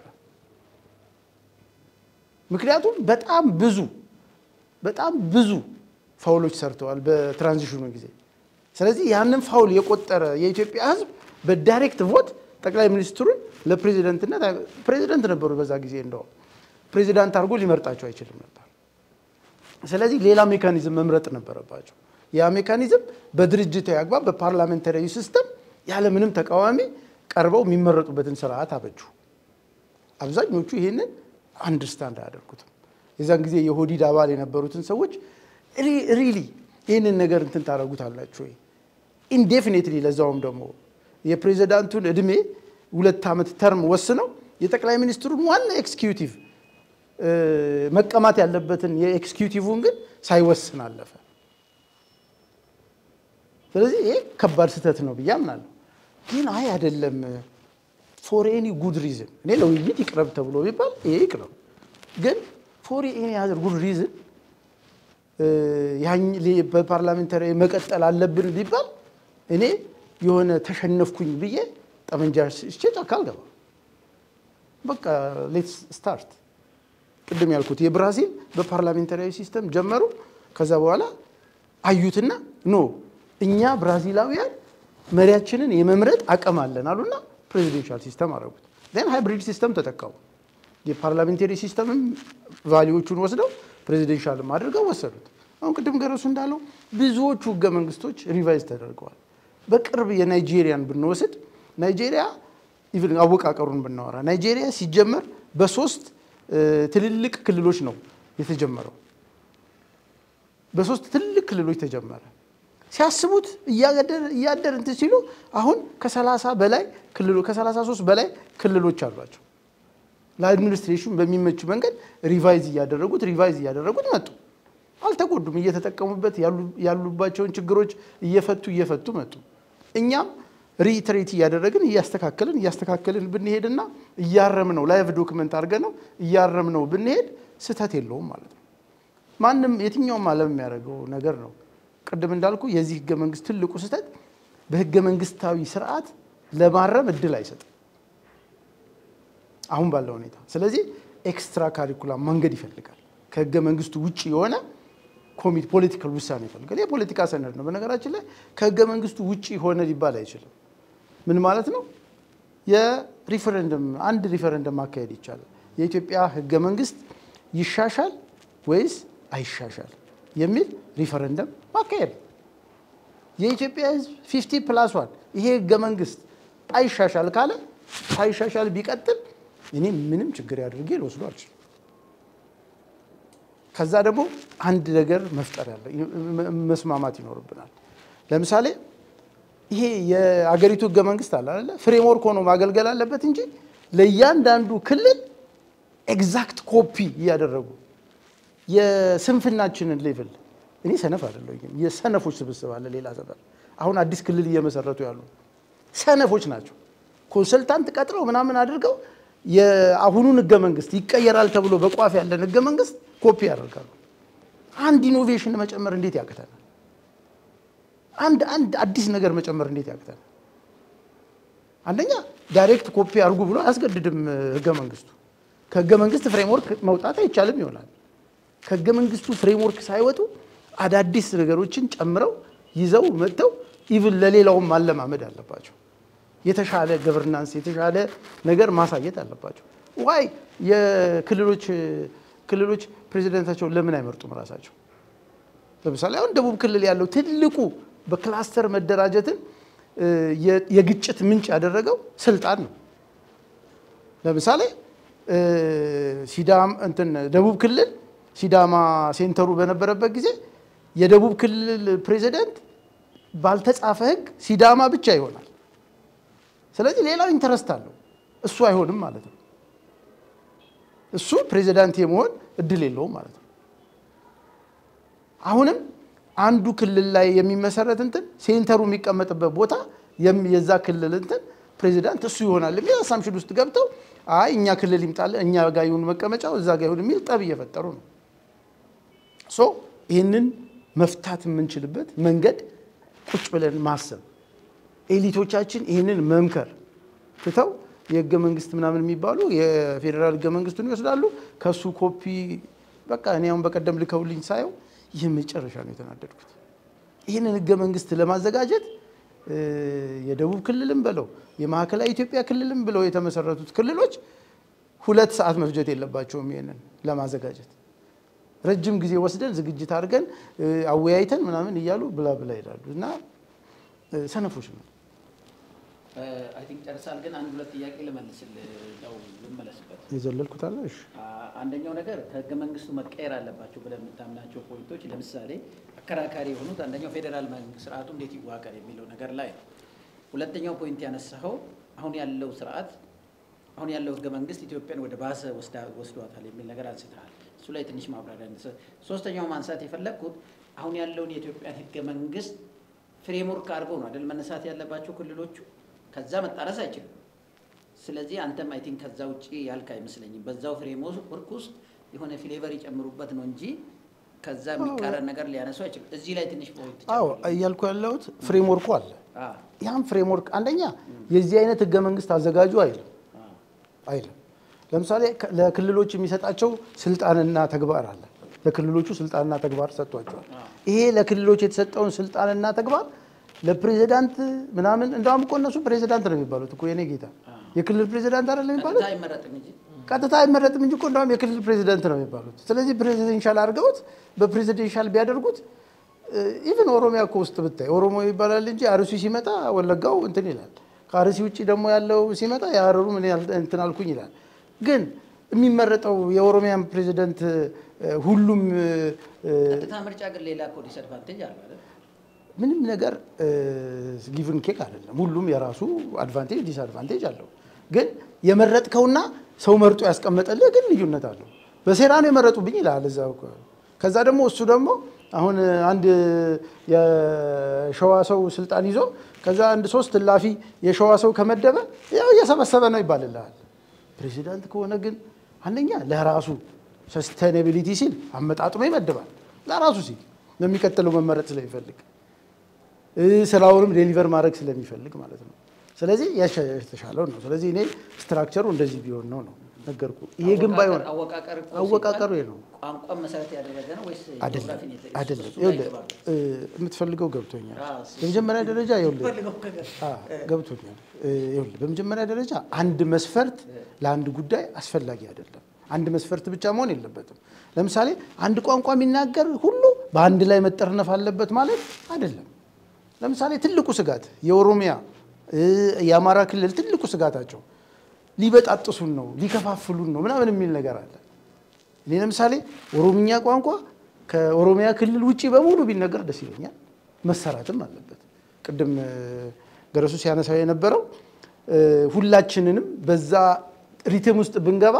ምክንያቱም በጣም ብዙ በጣም ብዙ ፋውሎች ሰርተዋል በትራንዚሽኑ ጊዜ። ስለዚህ ያንን ፋውል የቆጠረ የኢትዮጵያ ህዝብ በዳይሬክት ቮት ጠቅላይ ሚኒስትሩን ለፕሬዚዳንትነት ፕሬዚዳንት ነበሩ በዛ ጊዜ እንደው ፕሬዚዳንት አድርጎ ሊመርጣቸው አይችልም ነበር። ስለዚህ ሌላ ሜካኒዝም መምረጥ ነበረባቸው። ያ ሜካኒዝም በድርጅታዊ አግባብ በፓርላሜንታሪ ሲስተም ያለ ምንም ተቃዋሚ ቀርበው የሚመረጡበትን ስርዓት አበጁ። አብዛኞቹ ይሄንን አንደርስታንድ አያደርጉትም። የዛን ጊዜ የሆዲድ አባል የነበሩትን ሰዎች ሪሊ ይሄንን ነገር እንትን ታረጉታላችሁ ወይ ኢንዴፊኒትሊ ለዛውም ደግሞ የፕሬዚዳንቱን እድሜ ሁለት ዓመት ተርም ወስነው የጠቅላይ ሚኒስትሩን ዋና ኤክስኪዩቲቭ መቀማት ያለበትን የኤክስኪዩቲቭን ግን ሳይወስን አለፈ። ስለዚህ ይሄ ከባድ ስህተት ነው ብዬ አምናለሁ። ግን አይ አይደለም ፎር ኤኒ ጉድ ሪዝን እኔ ለውይይት ይቅረብ ተብሎ ቢባል ይሄ ይቅረብ። ግን ፎር ኤኒ አዘር ጉድ ሪዝን ያኝ በፓርላሜንታሪ መቀጠል አለብን ቢባል እኔ የሆነ ተሸነፍኩኝ ብዬ ጠመንጃ ሲጨ ካልገባ በቃ ሌትስ ስታርት ቅድም ያልኩት የብራዚል በፓርላሜንታሪ ሲስተም ጀመሩ። ከዛ በኋላ አዩትና ኖ እኛ ብራዚላውያን መሪያችንን የመምረጥ አቅም አለን አሉና ፕሬዚደንሻል ሲስተም አደረጉት። then ሃይብሪድ ሲስተም ተጠቀሙ። የፓርላሜንታሪ ሲስተምም ቫልዩዎቹን ወስደው ፕሬዚደንሻልም አድርገው ወሰዱት። አሁን ቅድም ገረሱ እንዳለው ብዙዎቹ ህገ መንግስቶች ሪቫይዝ ተደርገዋል። በቅርብ የናይጄሪያን ብንወስድ ናይጄሪያ ኢቭን አወቃቀሩን ብናወራ ናይጄሪያ ሲጀመር በሶስት ትልልቅ ክልሎች ነው የተጀመረው። በሶስት ትልልቅ ክልሎች ተጀመረ። ሲያስቡት እያገደር እያደር እንትን ሲሉ አሁን ከ30 በላይ ክልሎ ከ33 በላይ ክልሎች አሏቸው። ለአድሚኒስትሬሽን በሚመች መንገድ ሪቫይዝ እያደረጉት ሪቫይዝ እያደረጉት መጡ። አልተጎዱም። እየተጠቀሙበት ያሉባቸውን ችግሮች እየፈቱ እየፈቱ መጡ። እኛም ሪትሬት እያደረግን እያስተካከልን እያስተካከልን ብንሄድና እያረምነው ላይቭ ዶክመንት አድርገነው እያረምነው ብንሄድ ስህተት የለውም ማለት ነው። ማንም የትኛውም ዓለም የሚያደርገው ነገር ነው። ቅድም እንዳልኩ የዚህ ህገ መንግስት ትልቁ ስህተት በህገ መንግስታዊ ስርዓት ለማረም እድል አይሰጥም አሁን ባለው ሁኔታ። ስለዚህ ኤክስትራ ካሪኩላም መንገድ ይፈልጋል። ከህገ መንግስቱ ውጪ የሆነ ኮሚቴ ፖለቲካል ውሳኔ ይፈልጋል። የፖለቲካ ሰነድ ነው በነገራችን ላይ ከህገ መንግስቱ ውጪ ሆነ ሊባል አይችልም። ምን ማለት ነው? የሪፈረንደም አንድ ሪፈረንደም ማካሄድ ይቻላል። የኢትዮጵያ ህገ መንግስት ይሻሻል ወይስ አይሻሻል የሚል ሪፈረንደም ማካሄድ። የኢትዮጵያ ህዝብ ፊፍቲ ፕላስ ዋን ይሄ ህገ መንግስት አይሻሻል ካለ አይሻሻል ቢቀጥል እኔ ምንም ችግር ያድርጌ ልወስዶ አልችልም። ከዛ ደግሞ አንድ ነገር መፍጠር ያለ መስማማት ይኖርብናል። ለምሳሌ ይሄ የአገሪቱ ህገ መንግስት አለ አይደል? ፍሬምወርክ ሆኖ ማገልገል አለበት እንጂ ለእያንዳንዱ ክልል ኤግዛክት ኮፒ ያደረጉ የስንፍናችንን ሌቭል እኔ ሰነፍ አይደለሁም። የሰነፎች ስብስብ አለ ሌላ ሰፈር አሁን አዲስ ክልል እየመሰረቱ ያሉ ሰነፎች ናቸው። ኮንሰልታንት ቀጥረው ምናምን አድርገው የአሁኑን ህገ መንግስት ይቀየራል ተብሎ በቋፍ ያለን ህገ መንግስት ኮፒ ያደርጋሉ። አንድ ኢኖቬሽን መጨመር እንዴት ያቅተናል? አንድ አንድ አዲስ ነገር መጨመር እንዴት ያቅተናል? አንደኛ ዳይሬክት ኮፒ አድርጉ ብሎ አያስገድድም ህገ መንግስቱ። ከህገ መንግስት ፍሬምወርክ መውጣት አይቻልም ይሆናል። ከህገ መንግስቱ ፍሬምወርክ ሳይወጡ አዳዲስ ነገሮችን ጨምረው ይዘው መጥተው ኢቭን ለሌላውም ማለማመድ አለባቸው። የተሻለ ገቨርናንስ የተሻለ ነገር ማሳየት አለባቸው። ዋይ የክልሎች ክልሎች ፕሬዚዳንታቸው ለምን አይመርጡም ራሳቸው? ለምሳሌ አሁን ደቡብ ክልል ያለው ትልቁ በክላስተር መደራጀትን የግጭት ምንጭ ያደረገው ስልጣን ነው። ለምሳሌ ሲዳም እንትን ደቡብ ክልል ሲዳማ ሴንተሩ በነበረበት ጊዜ የደቡብ ክልል ፕሬዝዳንት ባልተጻፈ ህግ ሲዳማ ብቻ ይሆናል። ስለዚህ ሌላው ኢንተረስት አለው እሱ አይሆንም ማለት ነው። እሱ ፕሬዝዳንት የመሆን እድል የለውም ማለት ነው። አሁንም አንዱ ክልል ላይ የሚመሰረት እንትን ሴንተሩ የሚቀመጥበት ቦታ የዛ ክልል እንትን ፕሬዝዳንት እሱ ይሆናል የሚል አሳምሽን ውስጥ ገብተው አይ እኛ ክልል ይምጣል እኛ ጋር ይሁን መቀመጫው እዛ ጋር ይሁን የሚል ጠብ እየፈጠሩ ነው። ሶ ይሄንን መፍታት የምንችልበት መንገድ ቁጭ ብለን ማሰብ ኤሊቶቻችን ይሄንን መምከር ትተው የህገ መንግስት ምናምን የሚባሉ የፌደራል ህገ መንግስቱን ይወስዳሉ ከሱ ኮፒ በቃ እኔ አሁን በቀደም ልከውልኝ ሳየው ይሄ መጨረሻ ነው የተናደድኩት። ይሄንን ህገ መንግስት ለማዘጋጀት የደቡብ ክልልም በለው የማዕከላዊ ኢትዮጵያ ክልልም ብለው የተመሰረቱት ክልሎች ሁለት ሰዓት መፍጀት የለባቸውም ይሄንን ለማዘጋጀት ረጅም ጊዜ ወስደን ዝግጅት አድርገን አወያይተን ምናምን ይያሉ ብላ ብላ ይላሉ እና ሰነፎች ነው። አይ ቲንክ ጨርሳል ግን አንድ ሁለት ጥያቄ ልመልስልህ ነው ልመለስበት የዘለልኩት አለ። እሺ አንደኛው ነገር ከህገ መንግስቱ መቀየር አለባቸው ብለን የምታምናቸው ፖይንቶች ለምሳሌ አከራካሪ የሆኑት አንደኛው ፌደራል መንግስት ስርዓቱ እንዴት ይዋቀር የሚለው ነገር ላይ ነው። ሁለተኛው ፖይንት ያነሳው አሁን ያለው ስርዓት አሁን ያለው ህገ መንግስት ኢትዮጵያን ወደ ባሰ ወስዷታል የሚል ነገር አንስተሃል። እሱ ላይ ትንሽ ማብራሪያ እንሰ ሶስተኛው ማንሳት የፈለኩት አሁን ያለውን የኢትዮጵያን ህገ መንግስት ፍሬምወርክ አድርገው ነው አይደል መነሳት ያለባቸው ክልሎቹ ከዛ መጣረስ አይችልም። ስለዚህ አንተም አይ ቲንክ ከዛ ውጪ ያልካ አይመስለኝም በዛው ፍሬምወርክ ውስጥ የሆነ ፍሌቨር ይጨምሩበት ነው እንጂ ከዛ የሚቃረን ነገር ሊያነሱ አይችልም። እዚህ ላይ ትንሽ ፖይንት አዎ እያልኩ ያለሁት ፍሬምወርኩ አለ። ያም ፍሬምወርክ አንደኛ የዚህ አይነት ህገ መንግስት አዘጋጁ አይደለም አይደለም ለምሳሌ ለክልሎች የሚሰጣቸው ስልጣንና ተግባር አለ። ለክልሎቹ ስልጣንና ተግባር ሰጥቷቸዋል። ይሄ ለክልሎች የተሰጠውን ስልጣንና ተግባር ለፕሬዝዳንት ምናምን እንደውም እኮ እነሱ ፕሬዝዳንት ነው የሚባሉት እኮ የኔ ጌታ የክልል ፕሬዝዳንት አይደለም የሚባሉት ቀጥታ አይመረጥም እንጂ ቀጥታ አይመረጥም እንጂ እኮ እንደውም የክልል ፕሬዝዳንት ነው የሚባሉት። ስለዚህ ፕሬዝዳንሻል አድርገውት በፕሬዝዳንሻል ቢያደርጉት ኢቭን ኦሮሚያ እኮ ውስጥ ብታይ ኦሮሞ ይባላል እንጂ አርሲ ሲመጣ ወለጋው እንትን ይላል። ከአርሲ ውጪ ደግሞ ያለው ሲመጣ ያረሩ ምን እንትን አልኩኝ ይላል። ግን የሚመረጠው የኦሮሚያን ፕሬዝዳንት ሁሉም ቀጥታ ምርጫ ግን ሌላ እኮ ዲስአድቫንቴጅ አለ አይደል? ምንም ነገር ጊቭን ኬክ አይደለም። ሁሉም የራሱ አድቫንቴጅ ዲስአድቫንቴጅ አለው። ግን የመረጥከውና ሰው መርጦ ያስቀመጠልህ ግን ልዩነት አለው። በሴራ ነው የመረጡብኝ ይላል እዛው። ከዛ ደግሞ እሱ ደግሞ አሁን አንድ የሸዋ ሰው ስልጣን ይዞ ከዛ አንድ ሶስት ላፊ የሸዋ ሰው ከመደበ ያው እየሰበሰበ ነው ይባልልሃል። ፕሬዝዳንት ከሆነ ግን አንደኛ ለራሱ ሰስቴናቢሊቲ ሲል አመጣጥኖ ይመድባል። ለራሱ ሲል ለሚቀጥለው መመረጥ ስለሚፈልግ ስራውንም ዴሊቨር ማድረግ ስለሚፈልግ ማለት ነው። ስለዚህ ያሻሻለው ነው። ስለዚህ እኔ ስትራክቸሩ እንደዚህ ቢሆን ነው ነው ነገርኩ። ይሄ ግን ባይሆን አወቃቀር አወቃቀሩ ነው ቋንቋ መሰረት ያደረገ ነው ወይስ አይደለም? አይደለም ይኸውልህ የምትፈልገው ገብቶኛል። በመጀመሪያ ደረጃ ይኸውልህ አዎ ገብቶኛል። ይኸውልህ በመጀመሪያ ደረጃ አንድ መስፈርት ለአንድ ጉዳይ አስፈላጊ አይደለም። አንድ መስፈርት ብቻ መሆን የለበትም። ለምሳሌ አንድ ቋንቋ የሚናገር ሁሉ በአንድ ላይ መጠርነፍ አለበት ማለት አይደለም። ለምሳሌ ትልቁ ስጋት የኦሮሚያ የአማራ ክልል ትልቁ ስጋታቸው ሊበጣጥሱን ነው ሊከፋፍሉን ነው ምናምን የሚል ነገር አለ። እኔ ለምሳሌ ኦሮሚኛ ቋንቋ ከኦሮሚያ ክልል ውጪ በሙሉ ቢነገር ደስ ይለኛል። መሰራትም አለበት። ቅድም ገረሱ ሲያነሳው የነበረው ሁላችንንም በዛ ሪትም ውስጥ ብንገባ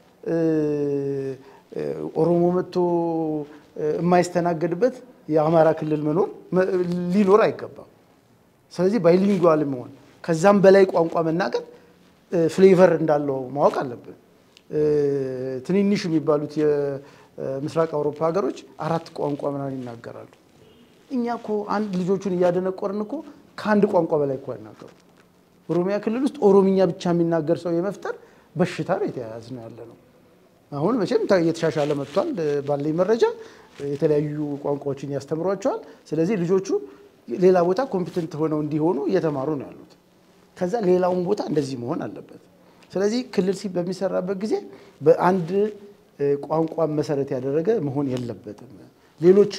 ኦሮሞ መጥቶ የማይስተናገድበት የአማራ ክልል መኖር ሊኖር አይገባም። ስለዚህ ባይሊንጓል መሆን ከዛም በላይ ቋንቋ መናገር ፍሌቨር እንዳለው ማወቅ አለብን። ትንንሽ የሚባሉት የምስራቅ አውሮፓ ሀገሮች አራት ቋንቋ ምናምን ይናገራሉ። እኛ እኮ አንድ ልጆቹን እያደነቆርን እኮ ከአንድ ቋንቋ በላይ እኮ አይናገሩ። ኦሮሚያ ክልል ውስጥ ኦሮሚኛ ብቻ የሚናገር ሰው የመፍጠር በሽታ ነው የተያያዝነው ያለ ነው። አሁን መቼም እየተሻሻለ መጥቷል። ባለኝ መረጃ የተለያዩ ቋንቋዎችን ያስተምሯቸዋል። ስለዚህ ልጆቹ ሌላ ቦታ ኮምፒተንት ሆነው እንዲሆኑ እየተማሩ ነው ያሉት። ከዛ ሌላውን ቦታ እንደዚህ መሆን አለበት። ስለዚህ ክልል ሲ በሚሰራበት ጊዜ በአንድ ቋንቋ መሰረት ያደረገ መሆን የለበትም። ሌሎችም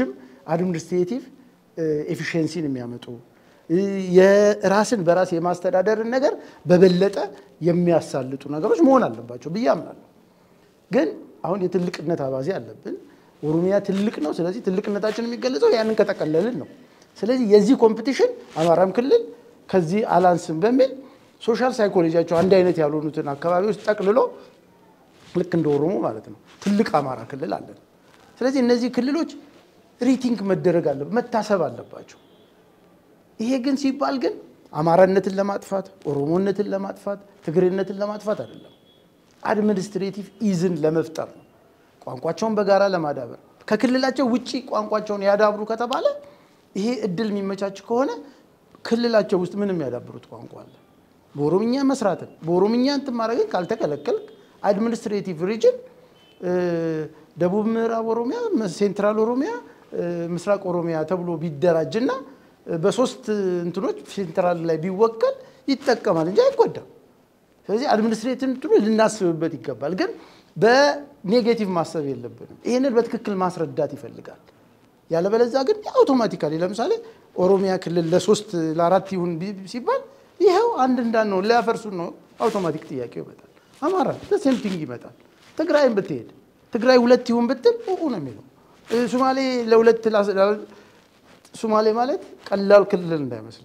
አድሚኒስትሬቲቭ ኤፊሺየንሲን የሚያመጡ የራስን በራስ የማስተዳደርን ነገር በበለጠ የሚያሳልጡ ነገሮች መሆን አለባቸው ብዬ አምናለሁ። ግን አሁን የትልቅነት አባዜ አለብን። ኦሮሚያ ትልቅ ነው። ስለዚህ ትልቅነታችን የሚገለጸው ያንን ከተቀለልን ነው። ስለዚህ የዚህ ኮምፒቲሽን አማራም ክልል ከዚህ አላንስም በሚል ሶሻል ሳይኮሎጂያቸው አንድ አይነት ያልሆኑትን አካባቢዎች ጠቅልሎ ልክ እንደ ኦሮሞ ማለት ነው ትልቅ አማራ ክልል አለን። ስለዚህ እነዚህ ክልሎች ሪቲንክ መደረግ አለበት መታሰብ አለባቸው። ይሄ ግን ሲባል ግን አማራነትን ለማጥፋት ኦሮሞነትን ለማጥፋት ትግሬነትን ለማጥፋት አይደለም። አድሚኒስትሬቲቭ ኢዝን ለመፍጠር ነው። ቋንቋቸውን በጋራ ለማዳበር ከክልላቸው ውጪ ቋንቋቸውን ያዳብሩ ከተባለ ይሄ እድል የሚመቻች ከሆነ ክልላቸው ውስጥ ምንም ያዳብሩት ቋንቋ አለ። በኦሮምኛ መስራትን በኦሮምኛ እንትን ማድረግ ካልተከለከልክ አድሚኒስትሬቲቭ ሪጅን ደቡብ ምዕራብ ኦሮሚያ፣ ሴንትራል ኦሮሚያ፣ ምስራቅ ኦሮሚያ ተብሎ ቢደራጅና በሶስት እንትኖች ሴንትራል ላይ ቢወከል ይጠቀማል እንጂ አይጎዳም። ስለዚህ አድሚኒስትሬቲቭ እንትኑ ልናስብበት ይገባል። ግን በኔጌቲቭ ማሰብ የለብንም። ይሄንን በትክክል ማስረዳት ይፈልጋል። ያለበለዚያ ግን አውቶማቲካሊ ለምሳሌ ኦሮሚያ ክልል ለሶስት ለአራት ይሁን ሲባል ይሄው አንድ እንዳንነው ሊያፈርሱ ነው አውቶማቲክ ጥያቄው ይመጣል። አማራ ለሴም ቲንግ ይመጣል። ትግራይም ብትሄድ ትግራይ ሁለት ይሁን ብትል ኡኡ ነው የሚለው። ሶማሌ ለሁለት ሶማሌ ማለት ቀላል ክልል እንዳይመስል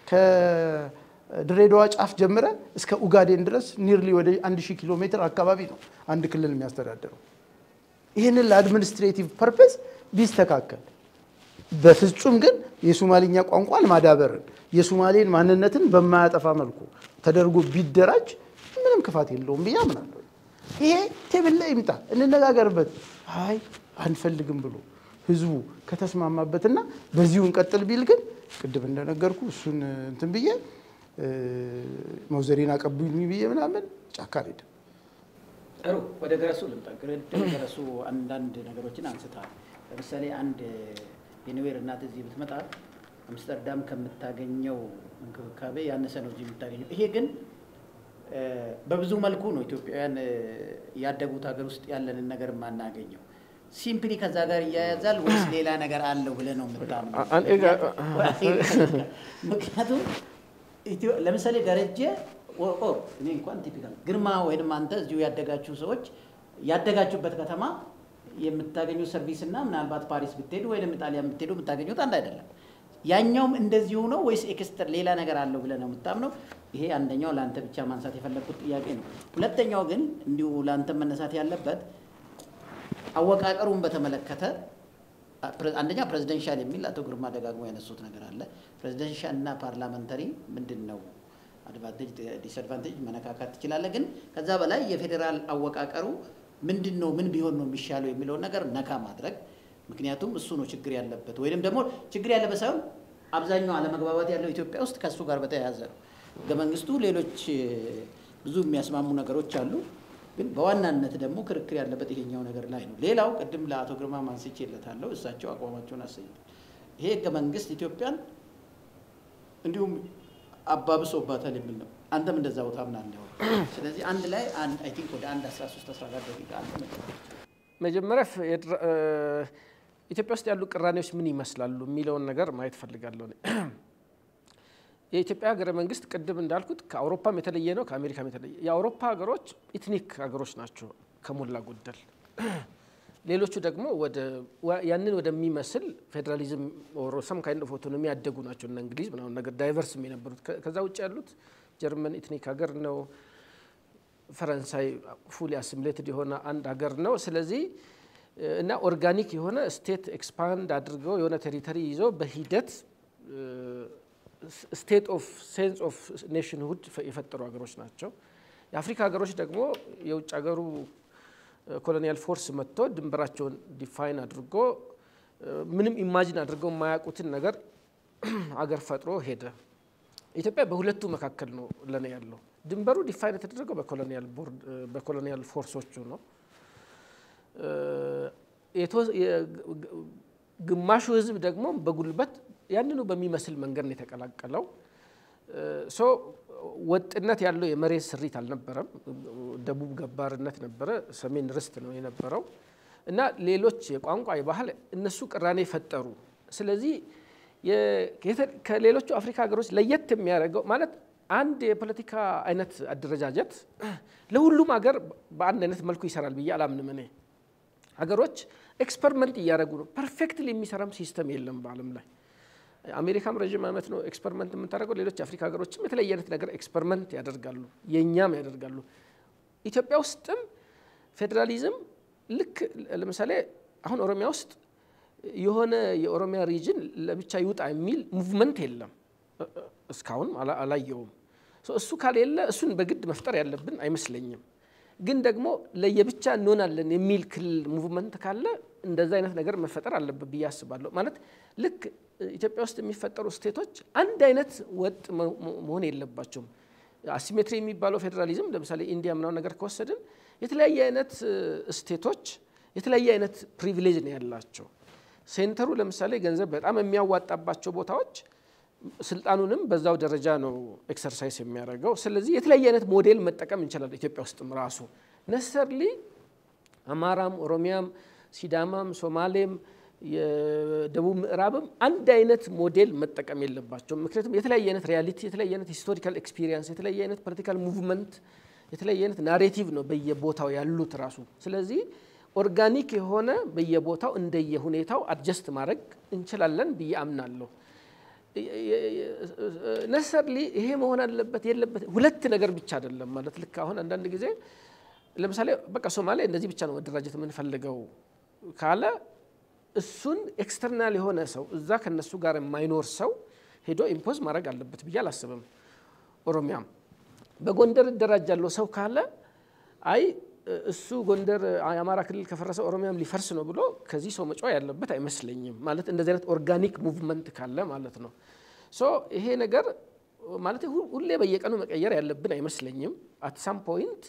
ከድሬዳዋ ጫፍ ጀምረ እስከ ኡጋዴን ድረስ ኒርሊ ወደ አንድ ሺህ ኪሎ ሜትር አካባቢ ነው አንድ ክልል የሚያስተዳድረው። ይሄንን ለአድሚኒስትሬቲቭ ፐርፐስ ቢስተካከል በፍጹም ግን የሶማሊኛ ቋንቋን ማዳበርን የሶማሌን ማንነትን በማያጠፋ መልኩ ተደርጎ ቢደራጅ ምንም ክፋት የለውም ብዬ አምናለሁ። ይሄ ቴብል ላይ ይምጣ እንነጋገርበት። አይ አንፈልግም ብሎ ህዝቡ ከተስማማበትና በዚሁ እንቀጥል ቢል ግን ቅድም እንደነገርኩ እሱን እንትን ብዬ መውዘሪና ቀብሉኝ ብዬ ምናምን ጫካ ሄደ። ጥሩ ወደ ገረሱ ልምጣ። ገረሱ አንዳንድ ነገሮችን አንስታል። ለምሳሌ አንድ የኒዌር እናት እዚህ ብትመጣ አምስተርዳም ከምታገኘው እንክብካቤ ያነሰ ነው እዚህ የምታገኘው። ይሄ ግን በብዙ መልኩ ነው ኢትዮጵያውያን ያደጉት ሀገር ውስጥ ያለንን ነገር ማናገኘው። ሲምፕሊ ከዛ ጋር ያያዛል ወይስ ሌላ ነገር አለው ብለ ነው የምታምነው? ምክንያቱም ለምሳሌ ደረጀ ኦር እኔ እንኳን ቲፒካል ግርማ ወይንም አንተ እዚሁ ያደጋችሁ ሰዎች ያደጋችሁበት ከተማ የምታገኙት ሰርቪስ እና ምናልባት ፓሪስ ብትሄዱ ወይንም ጣሊያን ብትሄዱ የምታገኙት አንድ አይደለም። ያኛውም እንደዚሁ ነው ወይስ ኤክስተር ሌላ ነገር አለው ብለ ነው የምታምነው? ይሄ አንደኛው ላንተ ብቻ ማንሳት የፈለኩት ጥያቄ ነው። ሁለተኛው ግን እንዲሁ ላንተ መነሳት ያለበት አወቃቀሩን በተመለከተ አንደኛ ፕሬዚደንሻል የሚል አቶ ግርማ ደጋግሞ ያነሱት ነገር አለ። ፕሬዚደንሻል እና ፓርላመንታሪ ምንድነው አድቫንቴጅ ዲስአድቫንቴጅ መነካካት ይችላል። ግን ከዛ በላይ የፌደራል አወቃቀሩ ምንድነው ምን ቢሆን ነው የሚሻለው የሚለው ነገር ነካ ማድረግ። ምክንያቱም እሱ ነው ችግር ያለበት ወይንም ደግሞ ችግር ያለበት ሳይሆን አብዛኛው አለመግባባት ያለው ኢትዮጵያ ውስጥ ከሱ ጋር በተያያዘ ነው። በመንግስቱ ሌሎች ብዙ የሚያስማሙ ነገሮች አሉ። ግን በዋናነት ደግሞ ክርክር ያለበት ይሄኛው ነገር ላይ ነው። ሌላው ቀደም ለአቶ ግርማ ማንስቼለታለሁ እሳቸው አቋማቸውን አሰይቷል። ይሄ ህገ መንግስት ኢትዮጵያን እንዲሁም አባብሶባታል የሚል ነው። አንተም እንደዛው ታምናለህ? ስለዚህ አንድ ላይ አንድ አይ ቲንክ ወደ አንድ አስራ ሶስት አስራ አራት ደቂቃ አለ። መጀመሪያ ኢትዮጵያ ውስጥ ያሉ ቅራኔዎች ምን ይመስላሉ የሚለውን ነገር ማየት ፈልጋለሁ። የኢትዮጵያ ሀገረ መንግስት ቅድም እንዳልኩት ከአውሮፓም የተለየ ነው ከአሜሪካም የተለየ። የአውሮፓ ሀገሮች ኢትኒክ ሀገሮች ናቸው ከሞላ ጎደል። ሌሎቹ ደግሞ ወደ ያንን ወደሚመስል ፌደራሊዝም ኦር ሰም ካይንድ ኦፍ ኦቶኖሚ ያደጉ ናቸው። እና እንግሊዝ ምናምን ነገር ዳይቨርስ የነበሩት ከዛ ውጭ ያሉት ጀርመን ኢትኒክ ሀገር ነው። ፈረንሳይ ፉሊ አሲሚሌትድ የሆነ አንድ ሀገር ነው። ስለዚህ እና ኦርጋኒክ የሆነ ስቴት ኤክስፓንድ አድርገው የሆነ ቴሪቶሪ ይዞ በሂደት ስቴት ኦፍ ሴንስ ኦፍ ኔሽንሁድ የፈጠሩ ሀገሮች ናቸው። የአፍሪካ ሀገሮች ደግሞ የውጭ ሀገሩ ኮሎኒያል ፎርስ መጥቶ ድንበራቸውን ዲፋይን አድርጎ ምንም ኢማጂን አድርገው የማያውቁትን ነገር አገር ፈጥሮ ሄደ። ኢትዮጵያ በሁለቱ መካከል ነው ለኔ ያለው። ድንበሩ ዲፋይን የተደረገው በኮሎኒያል ቦርድ በኮሎኒያል ፎርሶቹ ነው። ግማሹ ህዝብ ደግሞ በጉልበት ያንኑ በሚመስል መንገድ ነው የተቀላቀለው። ሶ ወጥነት ያለው የመሬት ስሪት አልነበረም። ደቡብ ገባርነት ነበረ፣ ሰሜን ርስት ነው የነበረው እና ሌሎች የቋንቋ የባህል እነሱ ቅራኔ ፈጠሩ። ስለዚህ ከሌሎቹ አፍሪካ ሀገሮች ለየት የሚያደርገው ማለት አንድ የፖለቲካ አይነት አደረጃጀት ለሁሉም ሀገር በአንድ አይነት መልኩ ይሰራል ብዬ አላምንም እኔ ሀገሮች ኤክስፐሪመንት እያደረጉ ነው ፐርፌክትሊ የሚሰራም ሲስተም የለም በዓለም ላይ አሜሪካም ረጅም ዓመት ነው ኤክስፐሪመንት የምታደርገው ሌሎች አፍሪካ ሀገሮችም የተለያየ አይነት ነገር ኤክስፐሪመንት ያደርጋሉ የኛም ያደርጋሉ ኢትዮጵያ ውስጥም ፌደራሊዝም ልክ ለምሳሌ አሁን ኦሮሚያ ውስጥ የሆነ የኦሮሚያ ሪጅን ለብቻ ይውጣ የሚል ሙቭመንት የለም እስካሁን አላየውም እሱ ካሌለ እሱን በግድ መፍጠር ያለብን አይመስለኝም ግን ደግሞ ለየብቻ እንሆናለን የሚል ክልል ሙቭመንት ካለ እንደዛ አይነት ነገር መፈጠር አለበት ብዬ አስባለሁ ማለት ልክ ኢትዮጵያ ውስጥ የሚፈጠሩ ስቴቶች አንድ አይነት ወጥ መሆን የለባቸውም አሲሜትሪ የሚባለው ፌደራሊዝም ለምሳሌ ኢንዲያ ምናው ነገር ከወሰድን የተለያየ አይነት ስቴቶች የተለያየ አይነት ፕሪቪሌጅ ነው ያላቸው ሴንተሩ ለምሳሌ ገንዘብ በጣም የሚያዋጣባቸው ቦታዎች ስልጣኑንም በዛው ደረጃ ነው ኤክሰርሳይዝ የሚያደርገው ስለዚህ የተለያየ አይነት ሞዴል መጠቀም እንችላለን ኢትዮጵያ ውስጥም ራሱ ነሰርሊ አማራም ኦሮሚያም ሲዳማም ሶማሌም የደቡብ ምዕራብም አንድ አይነት ሞዴል መጠቀም የለባቸው ምክንያቱም የተለያየ አይነት ሪያሊቲ የተለያየ አይነት ሂስቶሪካል ኤክስፒሪየንስ የተለያየ አይነት ፖለቲካል ሙቭመንት የተለያየ አይነት ናሬቲቭ ነው በየቦታው ያሉት ራሱ ስለዚህ ኦርጋኒክ የሆነ በየቦታው እንደየሁኔታው አድጀስት ማድረግ እንችላለን ብዬ አምናለሁ ነሰርሊ ይሄ መሆን አለበት የለበት ሁለት ነገር ብቻ አይደለም ማለት ልክ አሁን አንዳንድ ጊዜ ለምሳሌ በቃ ሶማሌ እንደዚህ ብቻ ነው መደራጀት የምንፈልገው ካለ እሱን ኤክስተርናል የሆነ ሰው እዛ ከነሱ ጋር የማይኖር ሰው ሄዶ ኢምፖዝ ማድረግ አለበት ብዬ አላስብም ኦሮሚያም በጎንደር ደረጃለው ሰው ካለ አይ እሱ ጎንደር አማራ ክልል ከፈረሰ ኦሮሚያም ሊፈርስ ነው ብሎ ከዚህ ሰው መጫው ያለበት አይመስለኝም ማለት እንደዚህ አይነት ኦርጋኒክ ሙቭመንት ካለ ማለት ነው ሶ ይሄ ነገር ማለት ሁሌ በየቀኑ መቀየር ያለብን አይመስለኝም at some point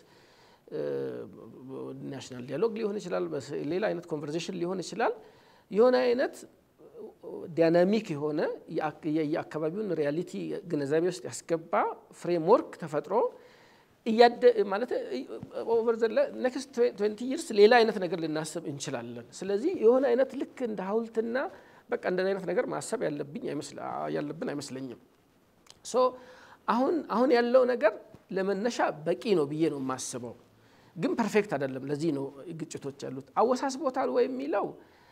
ናሽናል ዲያሎግ ሊሆን ይችላል ሌላ አይነት ኮንቨርሴሽን ሊሆን ይችላል የሆነ አይነት ዳይናሚክ የሆነ የአካባቢውን ሪያሊቲ ግንዛቤ ውስጥ ያስገባ ፍሬምወርክ ተፈጥሮ ይያደ ማለት ኦቨር ዘ ኔክስት twenty years ሌላ አይነት ነገር ልናስብ እንችላለን ስለዚህ የሆነ አይነት ልክ እንደ ሐውልትና በቃ እንደ አይነት ነገር ማሰብ ያለብኝ አይመስል ያለብን አይመስለኝም ሶ አሁን አሁን ያለው ነገር ለመነሻ በቂ ነው ብዬ ነው ማስበው ግን ፐርፌክት አይደለም ለዚህ ነው ግጭቶች ያሉት አወሳስቦታል ወይ የሚለው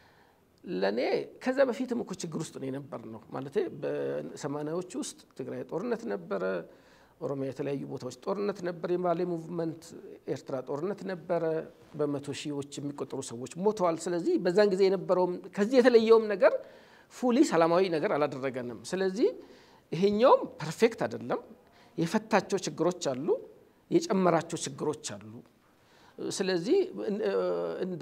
ለኔ ከዛ በፊትም እኮ ችግር ውስጥ ነው የነበርነው ማለት በሰማንያዎቹ ውስጥ ትግራይ ጦርነት ነበረ ኦሮሚያ የተለያዩ ቦታዎች ጦርነት ነበር የማሌ ሙቭመንት ኤርትራ ጦርነት ነበር በመቶ ሺዎች የሚቆጠሩ ሰዎች ሞተዋል ስለዚህ በዛን ጊዜ የነበረው ከዚህ የተለየው ነገር ፉሊ ሰላማዊ ነገር አላደረገንም ስለዚህ ይሄኛው ፐርፌክት አይደለም የፈታቸው ችግሮች አሉ የጨመራቸው ችግሮች አሉ ስለዚህ እንደ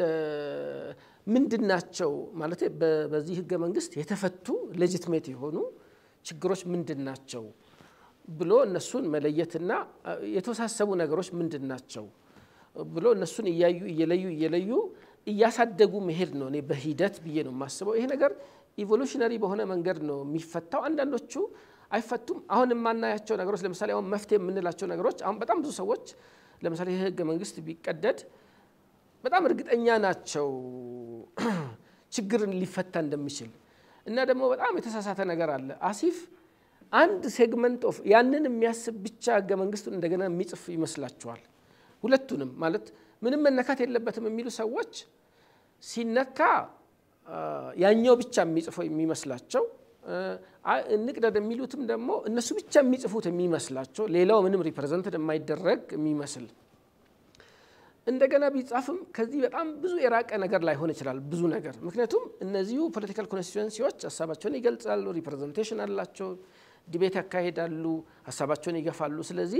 ምንድናቸው ማለት በዚህ ህገ መንግስት የተፈቱ ሌጂቲሜት የሆኑ ችግሮች ምንድናቸው ብሎ እነሱን መለየትና የተወሳሰቡ ነገሮች ምንድናቸው ብሎ እነሱን ይያዩ ይለዩ ይለዩ ያሳደጉ መሄድ ነው እኔ በሂደት ብዬ ነው ማስበው ይሄ ነገር ኢቮሉሽነሪ በሆነ መንገድ ነው የሚፈታው አንዳንዶቹ አይፈቱም አሁን ማናያቸው ነገሮች ለምሳሌ አሁን መፍትሄ የምንላቸው ነገሮች አሁን በጣም ብዙ ሰዎች ለምሳሌ ይሄ ህገ መንግስት ቢቀደድ በጣም እርግጠኛ ናቸው ችግርን ሊፈታ እንደሚችል እና ደግሞ በጣም የተሳሳተ ነገር አለ አሲፍ አንድ ሴግመንት ኦፍ ያንን የሚያስብ ብቻ ህገ መንግስቱን እንደገና የሚጽፍ ይመስላችኋል ሁለቱንም ማለት ምንም መነካት የለበትም የሚሉ ሰዎች ሲነካ ያኛው ብቻ የሚጽፈው የሚመስላቸው እንቅደድ የሚሉትም ደግሞ እነሱ ብቻ የሚጽፉት የሚመስላቸው ሌላው ምንም ሪፕሬዘንትድ የማይደረግ የሚመስል እንደገና ቢጻፍም ከዚህ በጣም ብዙ የራቀ ነገር ላይ ሆነ ይችላል ብዙ ነገር ምክንያቱም እነዚሁ ፖለቲካል ኮንስቲትዩንሲዎች ሐሳባቸውን ይገልጻሉ ሪፕሬዘንቴሽን አላቸው ዲቤት ያካሂዳሉ ሐሳባቸውን ይገፋሉ ስለዚህ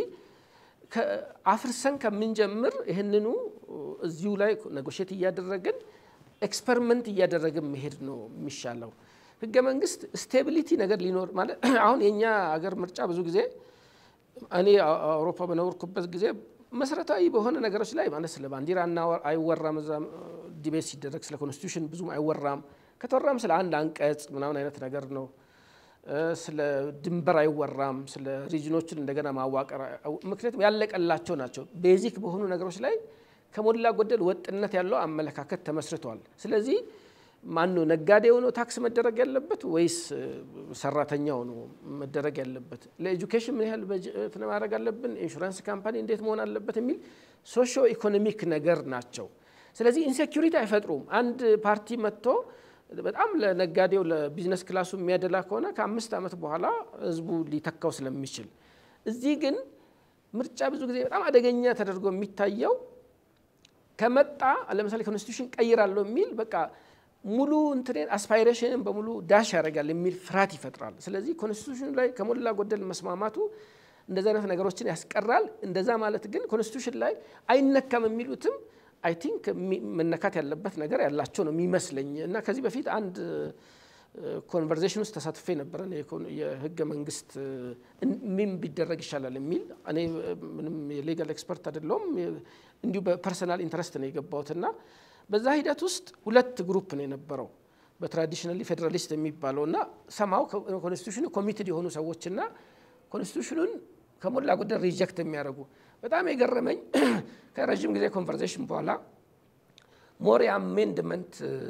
ከአፍርሰን ከምንጀምር ይሄንኑ እዚሁ ላይ ኔጎሺዬት ያደረግን ኤክስፐሪመንት ያደረግን መሄድ ነው የሚሻለው ህገ መንግስት ስቴቢሊቲ ነገር ሊኖር ማለት አሁን የኛ ሀገር ምርጫ ብዙ ጊዜ እኔ አውሮፓ በነበርኩበት ጊዜ መሰረታዊ በሆነ ነገሮች ላይ ማለት ስለ ባንዲራና አይወራም እዛ ዲቤት ሲደረግ ስለ ኮንስቲትዩሽን ብዙም አይወራም ከተወራም ስለ አንድ አንቀጽ ምናምን አይነት ነገር ነው ስለ ድንበር አይወራም ስለ ሪጅኖችን እንደገና ማዋቀር ምክንያቱም ያለቀላቸው ናቸው ቤዚክ በሆኑ ነገሮች ላይ ከሞላ ጎደል ወጥነት ያለው አመለካከት ተመስርቷል ስለዚህ ማን ነው ነጋዴው ነው ታክስ መደረግ ያለበት ወይስ ሰራተኛው ነው መደረግ ያለበት ለኤጁኬሽን ምን ያህል በጀት ማድረግ አለብን ኢንሹራንስ ካምፓኒ እንዴት መሆን አለበት የሚል ሶሺዮ ኢኮኖሚክ ነገር ናቸው ስለዚህ ኢንሴኩሪቲ አይፈጥሩም አንድ ፓርቲ መጥቶ በጣም ለነጋዴው ለቢዝነስ ክላሱ የሚያደላ ከሆነ ከአምስት አመት በኋላ ህዝቡ ሊተካው ስለሚችል እዚህ ግን ምርጫ ብዙ ጊዜ በጣም አደገኛ ተደርጎ የሚታየው ከመጣ ለምሳሌ ኮንስቲቱሽን ቀይራለሁ የሚል በቃ ሙሉ እንትኔን አስፓይሬሽንን በሙሉ ዳሽ ያደርጋል የሚል ፍርሃት ይፈጥራል ስለዚህ ኮንስቲቱሽን ላይ ከሞላ ጎደል መስማማቱ እንደዛ አይነት ነገሮችን ያስቀራል እንደዛ ማለት ግን ኮንስቲቱሽን ላይ አይነካም የሚሉትም አይ ቲንክ መነካት ያለበት ነገር ያላቸው ነው የሚመስለኝ እና ከዚህ በፊት አንድ ኮንቨርሴሽን ውስጥ ተሳትፌ ነበር የህገ መንግስት ምን ቢደረግ ይሻላል የሚል እኔ ምንም የሌጋል ኤክስፐርት አይደለም እንዲሁ በፐርሰናል ኢንተረስት ነው የገባውትና በዛ ሂደት ውስጥ ሁለት ግሩፕ ነው የነበረው በትራዲሽናሊ ፌደራሊስት የሚባለውና ሰማው ኮንስቲቱሽኑ ኮሚትድ የሆኑ ሰዎችና ኮንስቲቱሽኑን ከሞላ ጎደል ሪጀክት የሚያደርጉ በጣም የገረመኝ ከረጅም ጊዜ ኮንቨርሴሽን በኋላ ሞር አሜንድመንት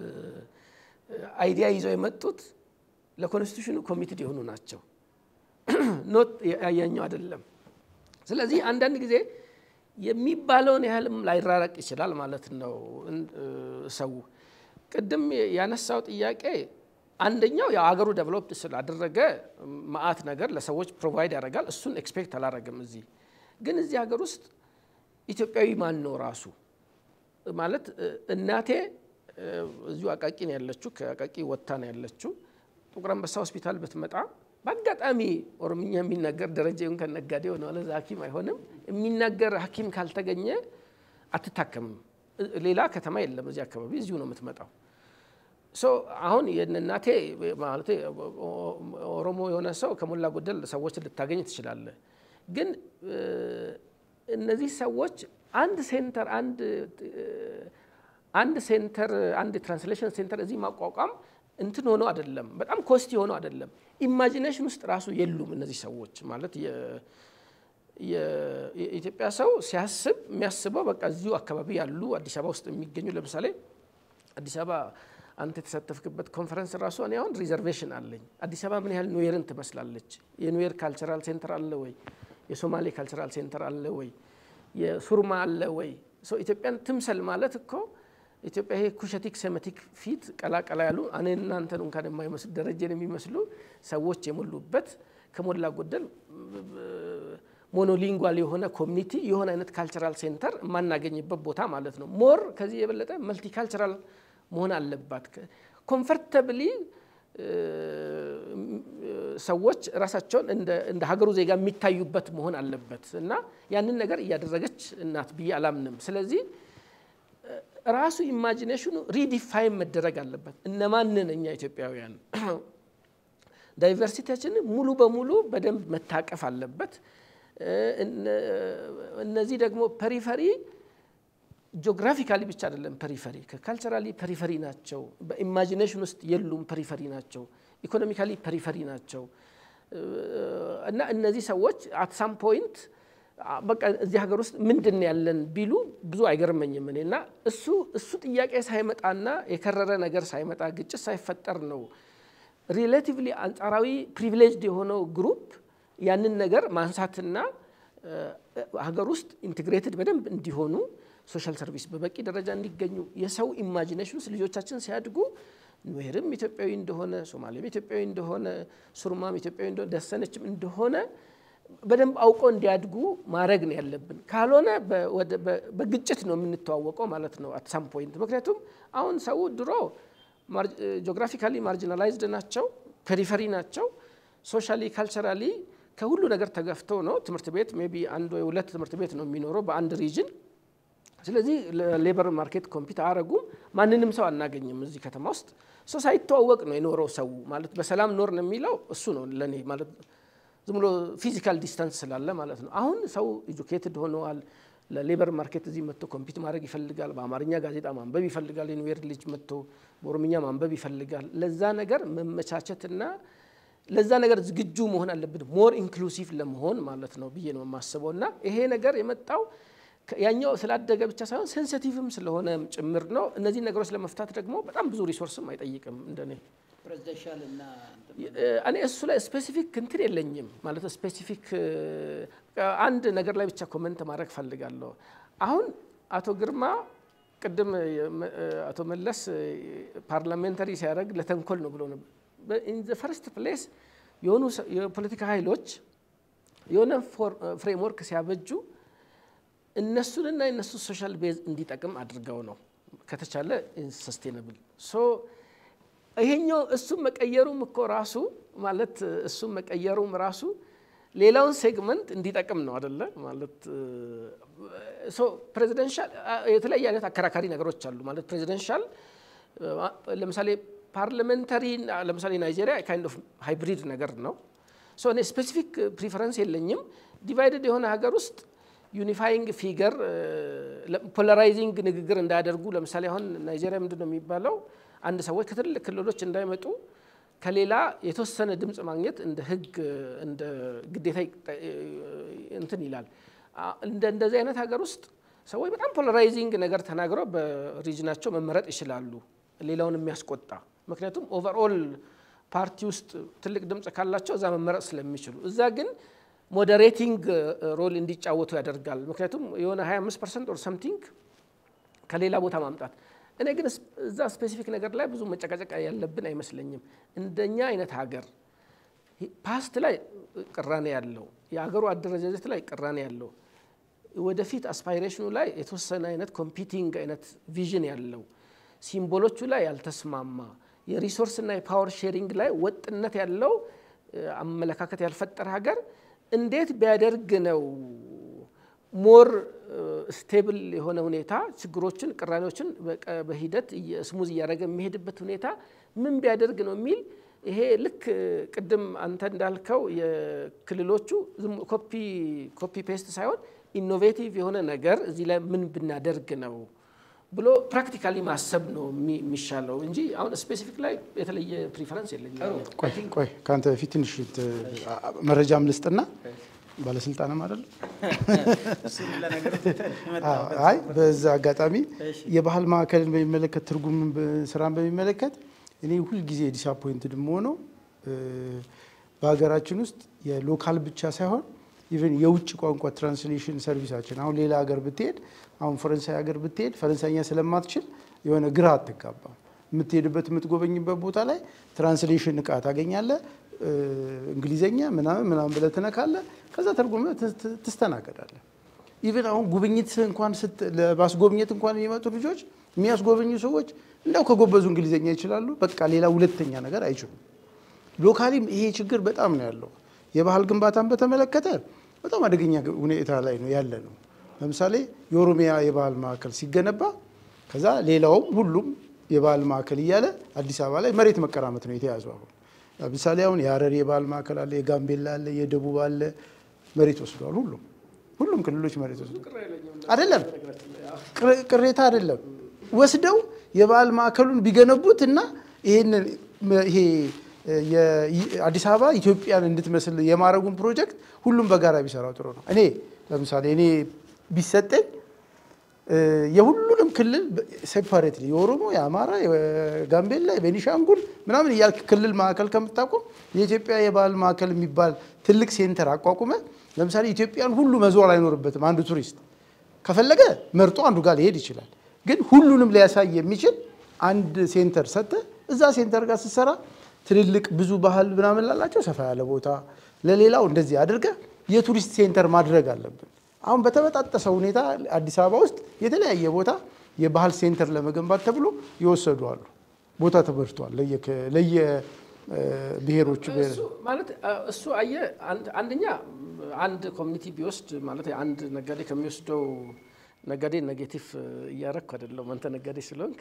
አይዲያ ይዘው የመጡት ለኮንስቲቱሽኑ ኮሚትድ የሆኑ ናቸው ኖት ያያኛው አይደለም ስለዚህ አንዳንድ ጊዜ የሚባለውን ያህልም ላይራራቅ ይችላል ማለት ነው ሰው ቀደም ያነሳው ጥያቄ አንደኛው ያው አገሩ ዴቨሎፕድ ስላደረገ ማአት ነገር ለሰዎች ፕሮቫይድ ያደርጋል እሱን ኤክስፔክት አላረጋም እዚህ ግን እዚህ ሀገር ውስጥ ኢትዮጵያዊ ማን ነው ራሱ ማለት እናቴ እዚሁ አቃቂ ነው ያለችው ከአቃቂ ወጣ ነው ያለችው ጥቁር አንበሳ ሆስፒታል ብትመጣ በአጋጣሚ ኦሮምኛ የሚናገር ደረጃውን ከነጋዴው ነው ለዛ ሐኪም አይሆንም የሚናገር ሐኪም ካልተገኘ አትታከምም ሌላ ከተማ የለም እዚህ አካባቢ እዚሁ ነው የምትመጣው ሶ አሁን የእናቴ ማለት ኦሮሞ የሆነ ሰው ከሞላ ጎደል ሰዎች ልታገኝ ትችላለህ ግን እነዚህ ሰዎች አንድ ሴንተር አንድ አንድ ሴንተር አንድ ትራንስሌሽን ሴንተር እዚህ ማቋቋም እንትን ሆኖ አይደለም በጣም ኮስቲ ሆኖ አይደለም ኢማጂኔሽን ውስጥ ራሱ የሉም እነዚህ ሰዎች ማለት የ የኢትዮጵያ ሰው ሲያስብ የሚያስበው በቃ እዚሁ አካባቢ ያሉ አዲስ አበባ ውስጥ የሚገኙ ለምሳሌ አዲስ አበባ አንተ ተሳተፍክበት ኮንፈረንስ ራሱ እኔ አሁን ሪዘርቬሽን አለኝ አዲስ አበባ ምን ያህል ኑዌርን ትመስላለች የኑዌር ካልቸራል ሴንተር አለ ወይ የሶማሌ ካልቸራል ሴንተር አለ ወይ የሱርማ አለ ወይ ሶ ኢትዮጵያን ትምሰል ማለት እኮ ኢትዮጵያ ይሄ ኩሸቲክ ሴሜቲክ ፊት ቀላቀላ ያሉ እኔ እናንተን እንኳን የማይመስል ደረጃን የሚመስሉ ሰዎች የሞሉበት ከሞላ ጎደል ሞኖሊንጓል የሆነ ኮሚኒቲ የሆነ አይነት ካልቸራል ሴንተር ማናገኝበት ቦታ ማለት ነው ሞር ከዚህ የበለጠ መልቲ ካልቸራል መሆን አለባት ኮምፎርታብሊ ሰዎች ራሳቸውን እንደ እንደ ሀገሩ ዜጋ የሚታዩበት መሆን አለበት እና ያንን ነገር ያደረገች እናት ብዬ አላምንም ስለዚህ ራሱ ኢማጂኔሽኑ ሪዲፋይን መደረግ አለበት እነማን ነን እኛ ኢትዮጵያውያን ዳይቨርሲቲያችን ሙሉ በሙሉ በደንብ መታቀፍ አለበት እነዚህ ደግሞ ፐሪፈሪ ጂኦግራፊካሊ ብቻ አይደለም ፐሪፈሪ ከካልቸራሊ ፐሪፈሪ ናቸው በኢማጂኔሽን ውስጥ የሉም ፐሪፈሪ ናቸው ኢኮኖሚካሊ ፐሪፈሪ ናቸው እና እነዚህ ሰዎች አት ሳም ፖይንት በቃ እዚህ ሀገር ውስጥ ምንድን ያለን ቢሉ ብዙ አይገርመኝም እኔና እሱ እሱ ጥያቄ ሳይመጣና የከረረ ነገር ሳይመጣ ግጭት ሳይፈጠር ነው ሪሌቲቭሊ አንጻራዊ ፕሪቪሌጅድ የሆነው ግሩፕ ያንን ነገር ማንሳትና ሀገር ውስጥ ኢንቲግሬትድ በደንብ እንዲሆኑ ሶሻል ሰርቪስ በበቂ ደረጃ እንዲገኙ የሰው ኢማጂኔሽን ውስጥ ልጆቻችን ሲያድጉ ኑዌርም ኢትዮጵያዊ እንደሆነ ሶማሌም ኢትዮጵያዊ እንደሆነ ሱርማም ኢትዮጵያዊ እንደሆነ ደሰነችም እንደሆነ በደንብ አውቆ እንዲያድጉ ማድረግ ነው ያለብን ካልሆነ በግጭት ነው የምንተዋወቀው ማለት ነው at some point ምክንያቱም አሁን ሰው ድሮ ጂኦግራፊካሊ ማርጂናላይዝድ ናቸው ፔሪፈሪ ናቸው ሶሻሊ ካልቸራሊ ከሁሉ ነገር ተገፍተው ነው ትምርት ቤት ሜቢ አንድ ወይ ሁለት ትምርት ቤት ነው የሚኖረው በአንድ ሪጅን ስለዚህ ሌበር ማርኬት ኮምፒት አረጉ ማንንም ሰው አናገኝም እዚህ ከተማ ውስጥ ሶ ሳይተዋወቅ ነው የኖረው ሰው ማለት በሰላም ኖር ነው የሚለው እሱ ነው ለኔ ማለት ዝም ብሎ ፊዚካል ዲስታንስ ስላለ ማለት ነው አሁን ሰው ኤጁኬትድ ሆነዋል ለሌበር ማርኬት እዚህ መጥቶ ኮምፒት ማድረግ ይፈልጋል በአማርኛ ጋዜጣ ማንበብ ይፈልጋል የኑዌር ልጅ መጥቶ በኦሮምኛ ማንበብ ይፈልጋል ለዛ ነገር መመቻቸትና ለዛ ነገር ዝግጁ መሆን አለበት ሞር ኢንክሉሲቭ ለመሆን ማለት ነው ብዬ ነው የማስበውና ይሄ ነገር የመጣው ያኛው ስላደገ ብቻ ሳይሆን ሴንሲቲቭም ስለሆነ ጭምር ነው እነዚህ ነገሮች ለመፍታት ደግሞ በጣም ብዙ ሪሶርስም አይጠይቅም እንደኔ ፕሬዚደንሻል እና እኔ እሱ ላይ ስፔሲፊክ እንትን የለኝም ማለት ስፔሲፊክ አንድ ነገር ላይ ብቻ ኮሜንት ማድረግ ፈልጋለሁ አሁን አቶ ግርማ ቅድም አቶ መለስ ፓርላሜንታሪ ሲያደርግ ለተንኮል ነው ብሎ ነው in the first place የሆኑ የፖለቲካ ኃይሎች የሆነ ፍሬምወርክ ሲያበጁ እነሱንና እነሱ ሶሻል ቤዝ እንዲጠቅም አድርገው ነው ከተቻለ ሰስቴነብል ሶ ይሄኛው እሱ መቀየሩም እኮ ራሱ ማለት እሱ መቀየሩም ራሱ ሌላውን ሴግመንት እንዲጠቅም ነው አይደለ ማለት ሶ ፕሬዚደንሻል የተለያየ አይነት አከራካሪ ነገሮች አሉ ማለት ፕሬዚደንሻል ለምሳሌ ፓርላሜንታሪ ለምሳሌ ናይጄሪያ ካይንድ ኦፍ ሃይብሪድ ነገር ነው ሶ እኔ ስፔሲፊክ ፕሪፈረንስ የለኝም ዲቫይድድ የሆነ ሀገር ውስጥ ዩኒፋይንግ ፊገር ፖላራይዚንግ ንግግር እንዳያደርጉ ለምሳሌ አሁን ናይጄሪያ ምንድነው የሚባለው አንድ ሰዎች ከትልልቅ ክልሎች እንዳይመጡ ከሌላ የተወሰነ ድምጽ ማግኘት እንደ ህግ እንደ ግዴታ እንትን ይላል እንደ እንደዚህ አይነት ሀገር ውስጥ ሰዎች በጣም ፖላራይዚንግ ነገር ተናግረው በሪጅናቸው መመረጥ ይችላሉ ሌላውን የሚያስቆጣ ምክንያቱም ኦቨርኦል ፓርቲ ውስጥ ትልቅ ድምጽ ካላቸው እዛ መመረጥ ስለሚችሉ እዛ ግን ሞዴሬቲንግ ሮል እንዲጫወቱ ያደርጋል ምክንያቱም የሆነ ሃያ አምስት ፐርሰንት ኦር ሰምቲንግ ከሌላ ቦታ ማምጣት እኔ ግን እዛ ስፔሲፊክ ነገር ላይ ብዙ መጨቃጨቅ ያለብን አይመስለኝም እንደኛ አይነት ሀገር ፓስት ላይ ቅራኔ ያለው የሀገሩ አደረጃጀት ላይ ቅራኔ ያለው ወደፊት አስፓይሬሽኑ ላይ የተወሰነ አይነት ኮምፒቲንግ አይነት ቪዥን ያለው ሲምቦሎቹ ላይ ያልተስማማ የሪሶርስ እና የፓወር ሼሪንግ ላይ ወጥነት ያለው አመለካከት ያልፈጠረ ሀገር እንዴት ቢያደርግ ነው ሞር ስቴብል የሆነ ሁኔታ ችግሮችን ቅራኔዎችን በሂደት ስሙዝ ያደረገ የሚሄድበት ሁኔታ ምን ቢያደርግ ነው የሚል ይሄ ልክ ቅድም አንተ እንዳልከው የክልሎቹ ኮፒ ኮፒ ፔስት ሳይሆን ኢኖቬቲቭ የሆነ ነገር እዚህ ላይ ምን ብናደርግ ነው ብሎ ፕራክቲካሊ ማሰብ ነው የሚሻለው እንጂ አሁን ስፔሲፊክ ላይ የተለየ ፕሪፈረንስ የለኝም ቆይ ቆይ ካንተ በፊት ትንሽ መረጃም ልስጥና ባለስልጣንም አይደል አይ በዛ አጋጣሚ የባህል ማዕከልን በሚመለከት ትርጉም ስራን በሚመለከት እኔ ሁሉ ጊዜ ዲስአፖይንትድ ሆኖ በሀገራችን ውስጥ የሎካል ብቻ ሳይሆን ኢቭን የውጭ ቋንቋ ትራንስሌሽን ሰርቪሳችን አሁን ሌላ ሀገር ብትሄድ አሁን ፈረንሳይ ሀገር ብትሄድ ፈረንሳይኛ ስለማትችል የሆነ ግራ አትጋባ የምትሄድበት የምትጎበኝበት ቦታ ላይ ትራንስሌሽን እቃ ታገኛለህ እንግሊዘኛ ምናምን ምናምን ብለህ ተነካለህ ከዛ ተርጉመህ ትስተናገዳለህ ኢቭን አሁን ጉብኝት እንኳን ለማስጎብኘት እንኳን የሚመጡ ልጆች የሚያስጎበኙ ሰዎች እንደው ከጎበዙ እንግሊዘኛ ይችላሉ በቃ ሌላ ሁለተኛ ነገር አይችሉም ሎካሊም ይሄ ችግር በጣም ነው ያለው የባህል ግንባታን በተመለከተ በጣም አደገኛ ሁኔታ ላይ ነው ያለ ነው ለምሳሌ የኦሮሚያ የባህል ማዕከል ሲገነባ ከዛ ሌላውም ሁሉም የባህል ማዕከል እያለ አዲስ አበባ ላይ መሬት መቀራመት ነው የተያዘው አሁን ለምሳሌ አሁን የሐረር የባህል ማዕከል አለ የጋምቤላ አለ የደቡብ አለ መሬት ወስደዋል ሁሉም ሁሉም ክልሎች መሬት ወስደዋል አይደለም ቅሬታ አይደለም ወስደው የባህል ማዕከሉን ቢገነቡትና ይሄን ይሄ የአዲስ አበባ ኢትዮጵያን እንድትመስል የማረጉን ፕሮጀክት ሁሉም በጋራ ቢሰራው ጥሩ ነው እኔ ለምሳሌ እኔ ቢሰጠኝ የሁሉንም ክልል ሴፓሬትሊ የኦሮሞ የአማራ የጋምቤላ የቤኒሻንጉል ምናምን ያልክ ክልል ማዕከል ከምታቆም የኢትዮጵያ የባህል ማዕከል የሚባል ትልቅ ሴንተር አቋቁመ ለምሳሌ ኢትዮጵያን ሁሉ መዞር አይኖርበትም አንዱ ቱሪስት ከፈለገ መርጦ አንዱ ጋር ሊሄድ ይችላል ግን ሁሉንም ሊያሳይ የሚችል አንድ ሴንተር ሰጠ እዛ ሴንተር ጋር ሲሰራ ትልልቅ ብዙ ባህል ምናምን ላላቸው ሰፋ ያለ ቦታ ለሌላው እንደዚህ አድርገ የቱሪስት ሴንተር ማድረግ አለብን አሁን በተበጣጠሰ ሁኔታ አዲስ አበባ ውስጥ የተለያየ ቦታ የባህል ሴንተር ለመገንባት ተብሎ ይወሰዱ አሉ ቦታ ተበርቷል ለየ ለየ ብሔሮች ብሔር ማለት እሱ አየ አንደኛ አንድ ኮሚኒቲ ቢወስድ ማለት አንድ ነጋዴ ከሚወስደው ነጋዴ ኔጌቲቭ ያረክ አይደለም አንተ ነጋዴ ስለሆንክ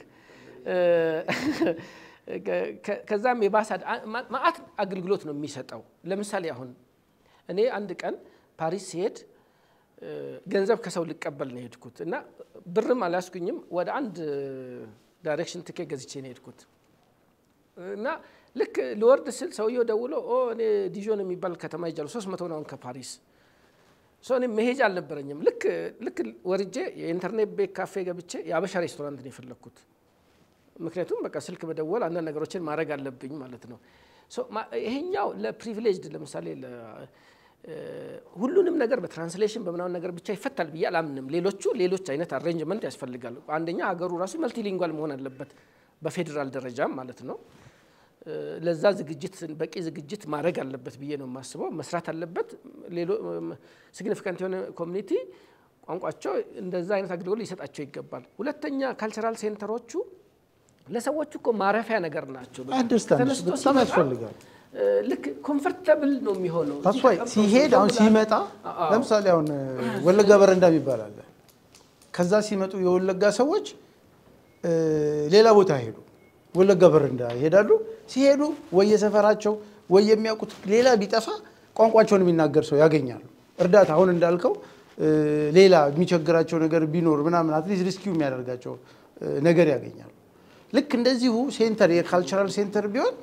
ከዛም የባሳድ ማአት አገልግሎት ነው የሚሰጠው ለምሳሌ አሁን እኔ አንድ ቀን ፓሪስ ሲሄድ ገንዘብ ከሰው ልቀበል ነው ሄድኩት እና ብርም አላስኩኝም ወደ አንድ ዳይሬክሽን ትኬት ገዝቼ ነው ሄድኩት እና ልክ ለወርድ ስል ሰውየው ደውሎ ኦ እኔ ዲጆን የሚባል ከተማ ይጃሉ ሶስት መቶ ነው ከፓሪስ ሶ እኔ መሄጃ አልነበረኝም ልክ ልክ ወርጄ የኢንተርኔት ቤት ካፌ ገብቼ የአበሻ ሬስቶራንት ነው የፈለኩት ምክንያቱም በቃ ስልክ በደወል አንድ ነገሮችን ማድረግ አለብኝ ማለት ነው ሶ ይሄኛው ለፕሪቪሌጅድ ለምሳሌ ለ ሁሉንም ነገር በትራንስሌሽን በመናው ነገር ብቻ ይፈታል ብዬ አላምንም ሌሎቹ ሌሎች አይነት አሬንጅመንት ያስፈልጋሉ አንደኛ ሀገሩ ራሱ መልቲሊንጓል መሆን አለበት በፌደራል ደረጃ ማለት ነው ለዛ ዝግጅት በቂ ዝግጅት ማድረግ አለበት ብዬ ነው ማስበው መስራት አለበት ሌሎ ሲግኒፊካንት የሆነ ኮሚኒቲ ቋንቋቸው እንደዛ አይነት አገልግሎት ሊሰጣቸው ይገባል ሁለተኛ ካልቸራል ሴንተሮቹ ለሰዎቹ እኮ ማረፊያ ነገር ናቸው አንደርስታንድ በጣም ያስፈልጋል ልክ ኮምፎርታብል ነው የሚሆነው ታስዋይ ሲሄድ አሁን ሲመጣ ለምሳሌ አሁን ወለጋ በረንዳ ይባላል ከዛ ሲመጡ የወለጋ ሰዎች ሌላ ቦታ ሄዱ ወለጋ በረንዳ ይሄዳሉ ሲሄዱ ወይ የሰፈራቸው ወይ የሚያውቁት ሌላ ቢጠፋ ቋንቋቸውን የሚናገር ሰው ያገኛሉ እርዳታ አሁን እንዳልከው ሌላ የሚቸግራቸው ነገር ቢኖር ምናምን አትሊስት ሪስኪው የሚያደርጋቸው ነገር ያገኛሉ ልክ እንደዚሁ ሴንተር የካልቸራል ሴንተር ቢሆን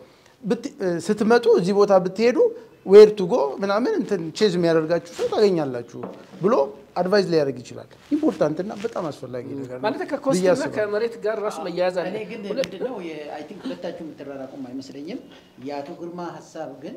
ስትመጡ እዚህ ቦታ ብትሄዱ ዌር ቱ ጎ ምናምን እንትን ቼዝ የሚያደርጋችሁ ሰው ታገኛላችሁ ብሎ አድቫይስ ሊያደርግ ይችላል ኢምፖርታንት እና በጣም አስፈላጊ ነገር ነው ማለት ከኮስትና ከመሬት ጋር ራሱ መያያዝ አለ እኔ ግን ምንድነው አይ ቲንክ ሁለታችሁ የምትራራቁም አይመስለኝም የአቶ ግርማ ሐሳብ ግን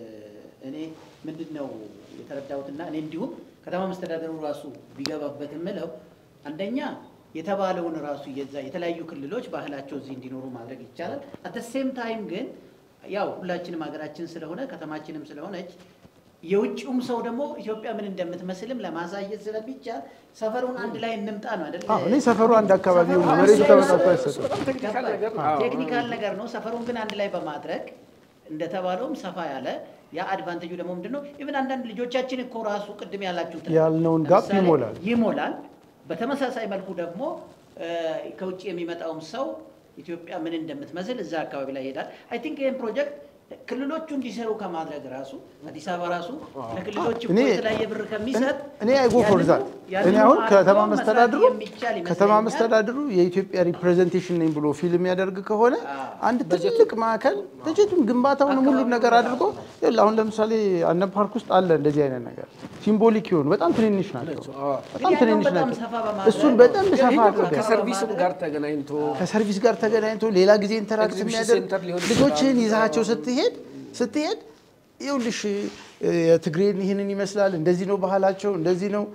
እኔ ምንድነው የተረዳሁትና እኔ እንዲሁም ከተማ መስተዳደሩ ራሱ ቢገባበት ምለው አንደኛ የተባለውን ራሱ የዛ የተለያዩ ክልሎች ባህላቸው እዚህ እንዲኖሩ ማድረግ ይቻላል at the same time ግን ያው ሁላችንም ሀገራችን ስለሆነ ከተማችንም ስለሆነች የውጭውም ሰው ደግሞ ኢትዮጵያ ምን እንደምትመስልም ለማሳየት ስለሚቻል ሰፈሩን አንድ ላይ እንምጣ ነው አይደል አዎ እኔ ሰፈሩ አንድ አካባቢ ነው መሬቱ ተመጣጣኝ አይሰጥም ቴክኒካል ነገር ነው ቴክኒካል ነገር ነው ሰፈሩን ግን አንድ ላይ በማድረግ እንደተባለውም ሰፋ ያለ ያ አድቫንቴጁ ደግሞ ምንድነው ኢቭን አንዳንድ ልጆቻችን እኮ ራሱ ቅድም ያላችሁት ያልነውን ጋፕ ይሞላል ይሞላል በተመሳሳይ መልኩ ደግሞ ከውጭ የሚመጣውም ሰው ኢትዮጵያ ምን እንደምትመስል እዛ አካባቢ ላይ ይሄዳል አይ ቲንክ ይሄን ፕሮጀክት ክልሎቹ እንዲሰሩ ከማድረግ ራሱ አዲስ አበባ ራሱ ለክልሎቹ የተለያየ ብር ከሚሰጥ እኔ አይ ጎ ፎር ዛት እኔ አሁን ከተማ መስተዳድሩ ከተማ መስተዳድሩ የኢትዮጵያ ሪፕሬዘንቴሽን ነኝ ብሎ ፊልም ያደርግ ከሆነ አንድ ትልቅ ማዕከል በጀቱን ግንባታውን ሙሉ ነገር አድርጎ ይኸውልህ አሁን ለምሳሌ አነ ፓርክ ውስጥ አለ እንደዚህ አይነት ነገር ሲምቦሊክ ይሁን በጣም ትንንሽ ናቸው በጣም ትንንሽ ናቸው እሱን በጣም ሰፋ አድርገህ ከሰርቪስ ጋር ተገናኝቶ ከሰርቪስ ጋር ተገናኝቶ ሌላ ጊዜ ኢንተራክት የሚያደርግ ልጆችን ይዛቸው ስትሄድ ስትሄድ ይኸውልሽ የትግሬን ይሄንን ይመስላል እንደዚህ ነው ባህላቸው እንደዚህ ነው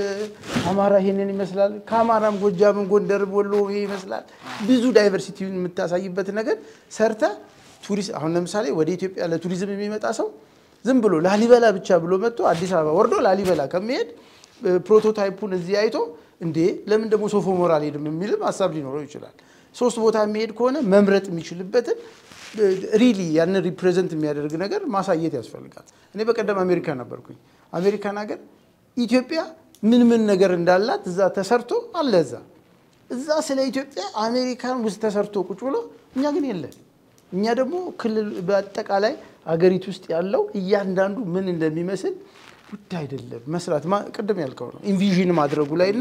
አማራ ይሄንን ይመስላል ከአማራም ጎጃም ጎንደር ወሎ ይሄ ይመስላል ብዙ ዳይቨርሲቲውን የምታሳይበት ነገር ሰርተ ቱሪስት አሁን ለምሳሌ ወደ ኢትዮጵያ ለቱሪዝም የሚመጣ ሰው ዝም ብሎ ላሊበላ ብቻ ብሎ መጥቶ አዲስ አበባ ወርዶ ላሊበላ ከመሄድ ፕሮቶታይፑን እዚህ አይቶ እንዴ ለምን ደግሞ ሶፎ ሞራል ሄድም የሚልም ሐሳብ ሊኖረው ይችላል ሶስት ቦታ የሚሄድ ከሆነ መምረጥ የሚችልበትን ሪሊ ያን ሪፕሬዘንት የሚያደርግ ነገር ማሳየት ያስፈልጋል እኔ በቀደም አሜሪካ ነበርኩኝ አሜሪካን ሀገር ኢትዮጵያ ምን ምን ነገር እንዳላት እዛ ተሰርቶ አለ እዛ እዛ ስለ ኢትዮጵያ አሜሪካን ውስጥ ተሰርቶ ቁጭ ብሎ እኛ ግን የለም እኛ ደግሞ ክልል በአጠቃላይ አገሪቱ ውስጥ ያለው እያንዳንዱ ምን እንደሚመስል ጉዳይ አይደለም መስራት ቀደም ያልከው ነው ኢንቪዥን ማድረጉ ላይና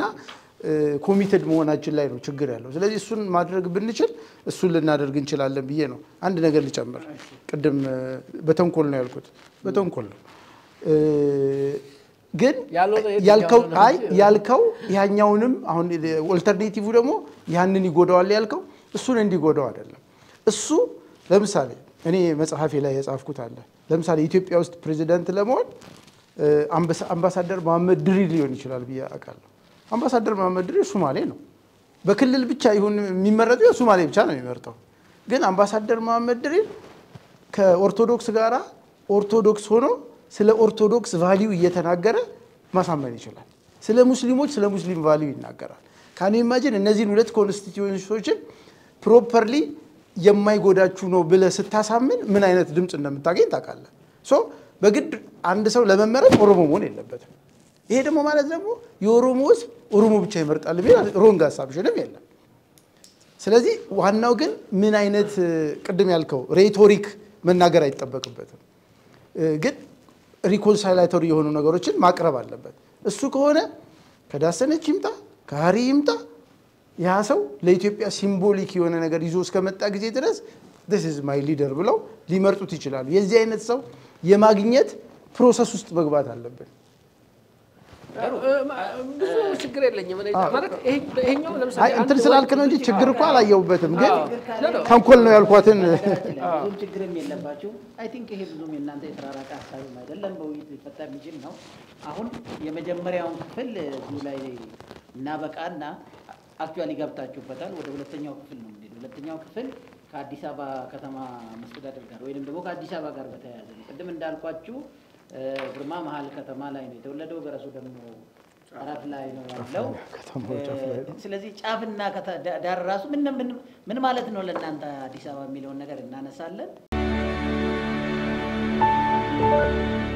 ኮሚትድ መሆናችን ላይ ነው ችግር ያለው ስለዚህ እሱን ማድረግ ብንችል እሱን ልናደርግ እንችላለን ብዬ ነው አንድ ነገር ልጨምር ቀደም በተንኮል ነው ያልኩት በተንኮል ነው ግን ያልከው አይ ያልከው ያኛውንም አሁን ኦልተርኔቲቭ ደግሞ ያንን ይጎዳዋል ያልከው እሱን እንዲጎዳው አይደለም እሱ ለምሳሌ እኔ መጽሐፌ ላይ የጻፍኩት አለ ለምሳሌ ኢትዮጵያ ውስጥ ፕሬዚዳንት ለመሆን አምባሳደር መሐመድ ድሪር ሊሆን ይችላል ብዬ አውቃለሁ አምባሳደር መሐመድ ድሪር ሶማሌ ነው በክልል ብቻ ይሁን የሚመረጠው ሶማሌ ብቻ ነው የሚመርጠው ግን አምባሳደር መሐመድ ድሪር ከኦርቶዶክስ ጋራ ኦርቶዶክስ ሆኖ ስለ ኦርቶዶክስ ቫልዩ እየተናገረ ማሳመን ይችላል ስለ ሙስሊሞች ስለ ሙስሊም ቫልዩ ይናገራል ካን ዩ ኢማጂን እነዚህን ሁለት ኮንስቲቲዩሽኖችን ፕሮፐርሊ የማይጎዳችሁ ነው ብለ ስታሳምን ምን አይነት ድምጽ እንደምታገኝ ታውቃለህ ሶ በግድ አንድ ሰው ለመመረጥ ኦሮሞ መሆን የለበትም ይሄ ደግሞ ማለት ደግሞ የኦሮሞስ ኦሮሞ ብቻ ይመርጣል ቢል ሮንግ አሳብሽንም የለም ስለዚህ ዋናው ግን ምን አይነት ቅድም ያልከው ሬቶሪክ መናገር አይተበቅበትም ግን ሪኮንሳይላቶሪ የሆኑ ነገሮችን ማቅረብ አለበት እሱ ከሆነ ከዳሰነች ይምጣ ከሃሪ ይምጣ ያ ሰው ለኢትዮጵያ ሲምቦሊክ የሆነ ነገር ይዞ እስከመጣ ጊዜ ድረስ this is my leader ብለው ሊመርጡት ይችላሉ የዚህ አይነት ሰው የማግኘት ፕሮሰስ ውስጥ መግባት አለበት ብዙ ችግር የለኝም ማለት ይሄኛው ለምሳሌ እንትን ስላልክ ነው እንጂ ችግር እኮ አላየሁበትም ግን ተንኮል ነው ያልኳትን ብዙ ችግርም የለባችሁ አይ ቲንክ ይሄ ብዙም የእናንተ የተራራቀ ሀሳብም አይደለም በውይይት ሊፈታ የሚችል ነው አሁን የመጀመሪያውን ክፍል እዚሁ ላይ እናበቃና አክቹአሊ ገብታችሁበታል ወደ ሁለተኛው ክፍል ነው እንዴ ሁለተኛው ክፍል ከአዲስ አበባ ከተማ መስተዳድር ጋር ወይንም ደግሞ ከአዲስ አበባ ጋር በተያያዘ ነው ቅድም እንዳልኳችሁ ግርማ መሃል ከተማ ላይ ነው የተወለደው ገረሱ ደግሞ አራት ላይ ነው ያለው ስለዚህ ጫፍና ዳር ራሱ ምን ምን ምን ማለት ነው ለእናንተ አዲስ አበባ የሚለውን ነገር እናነሳለን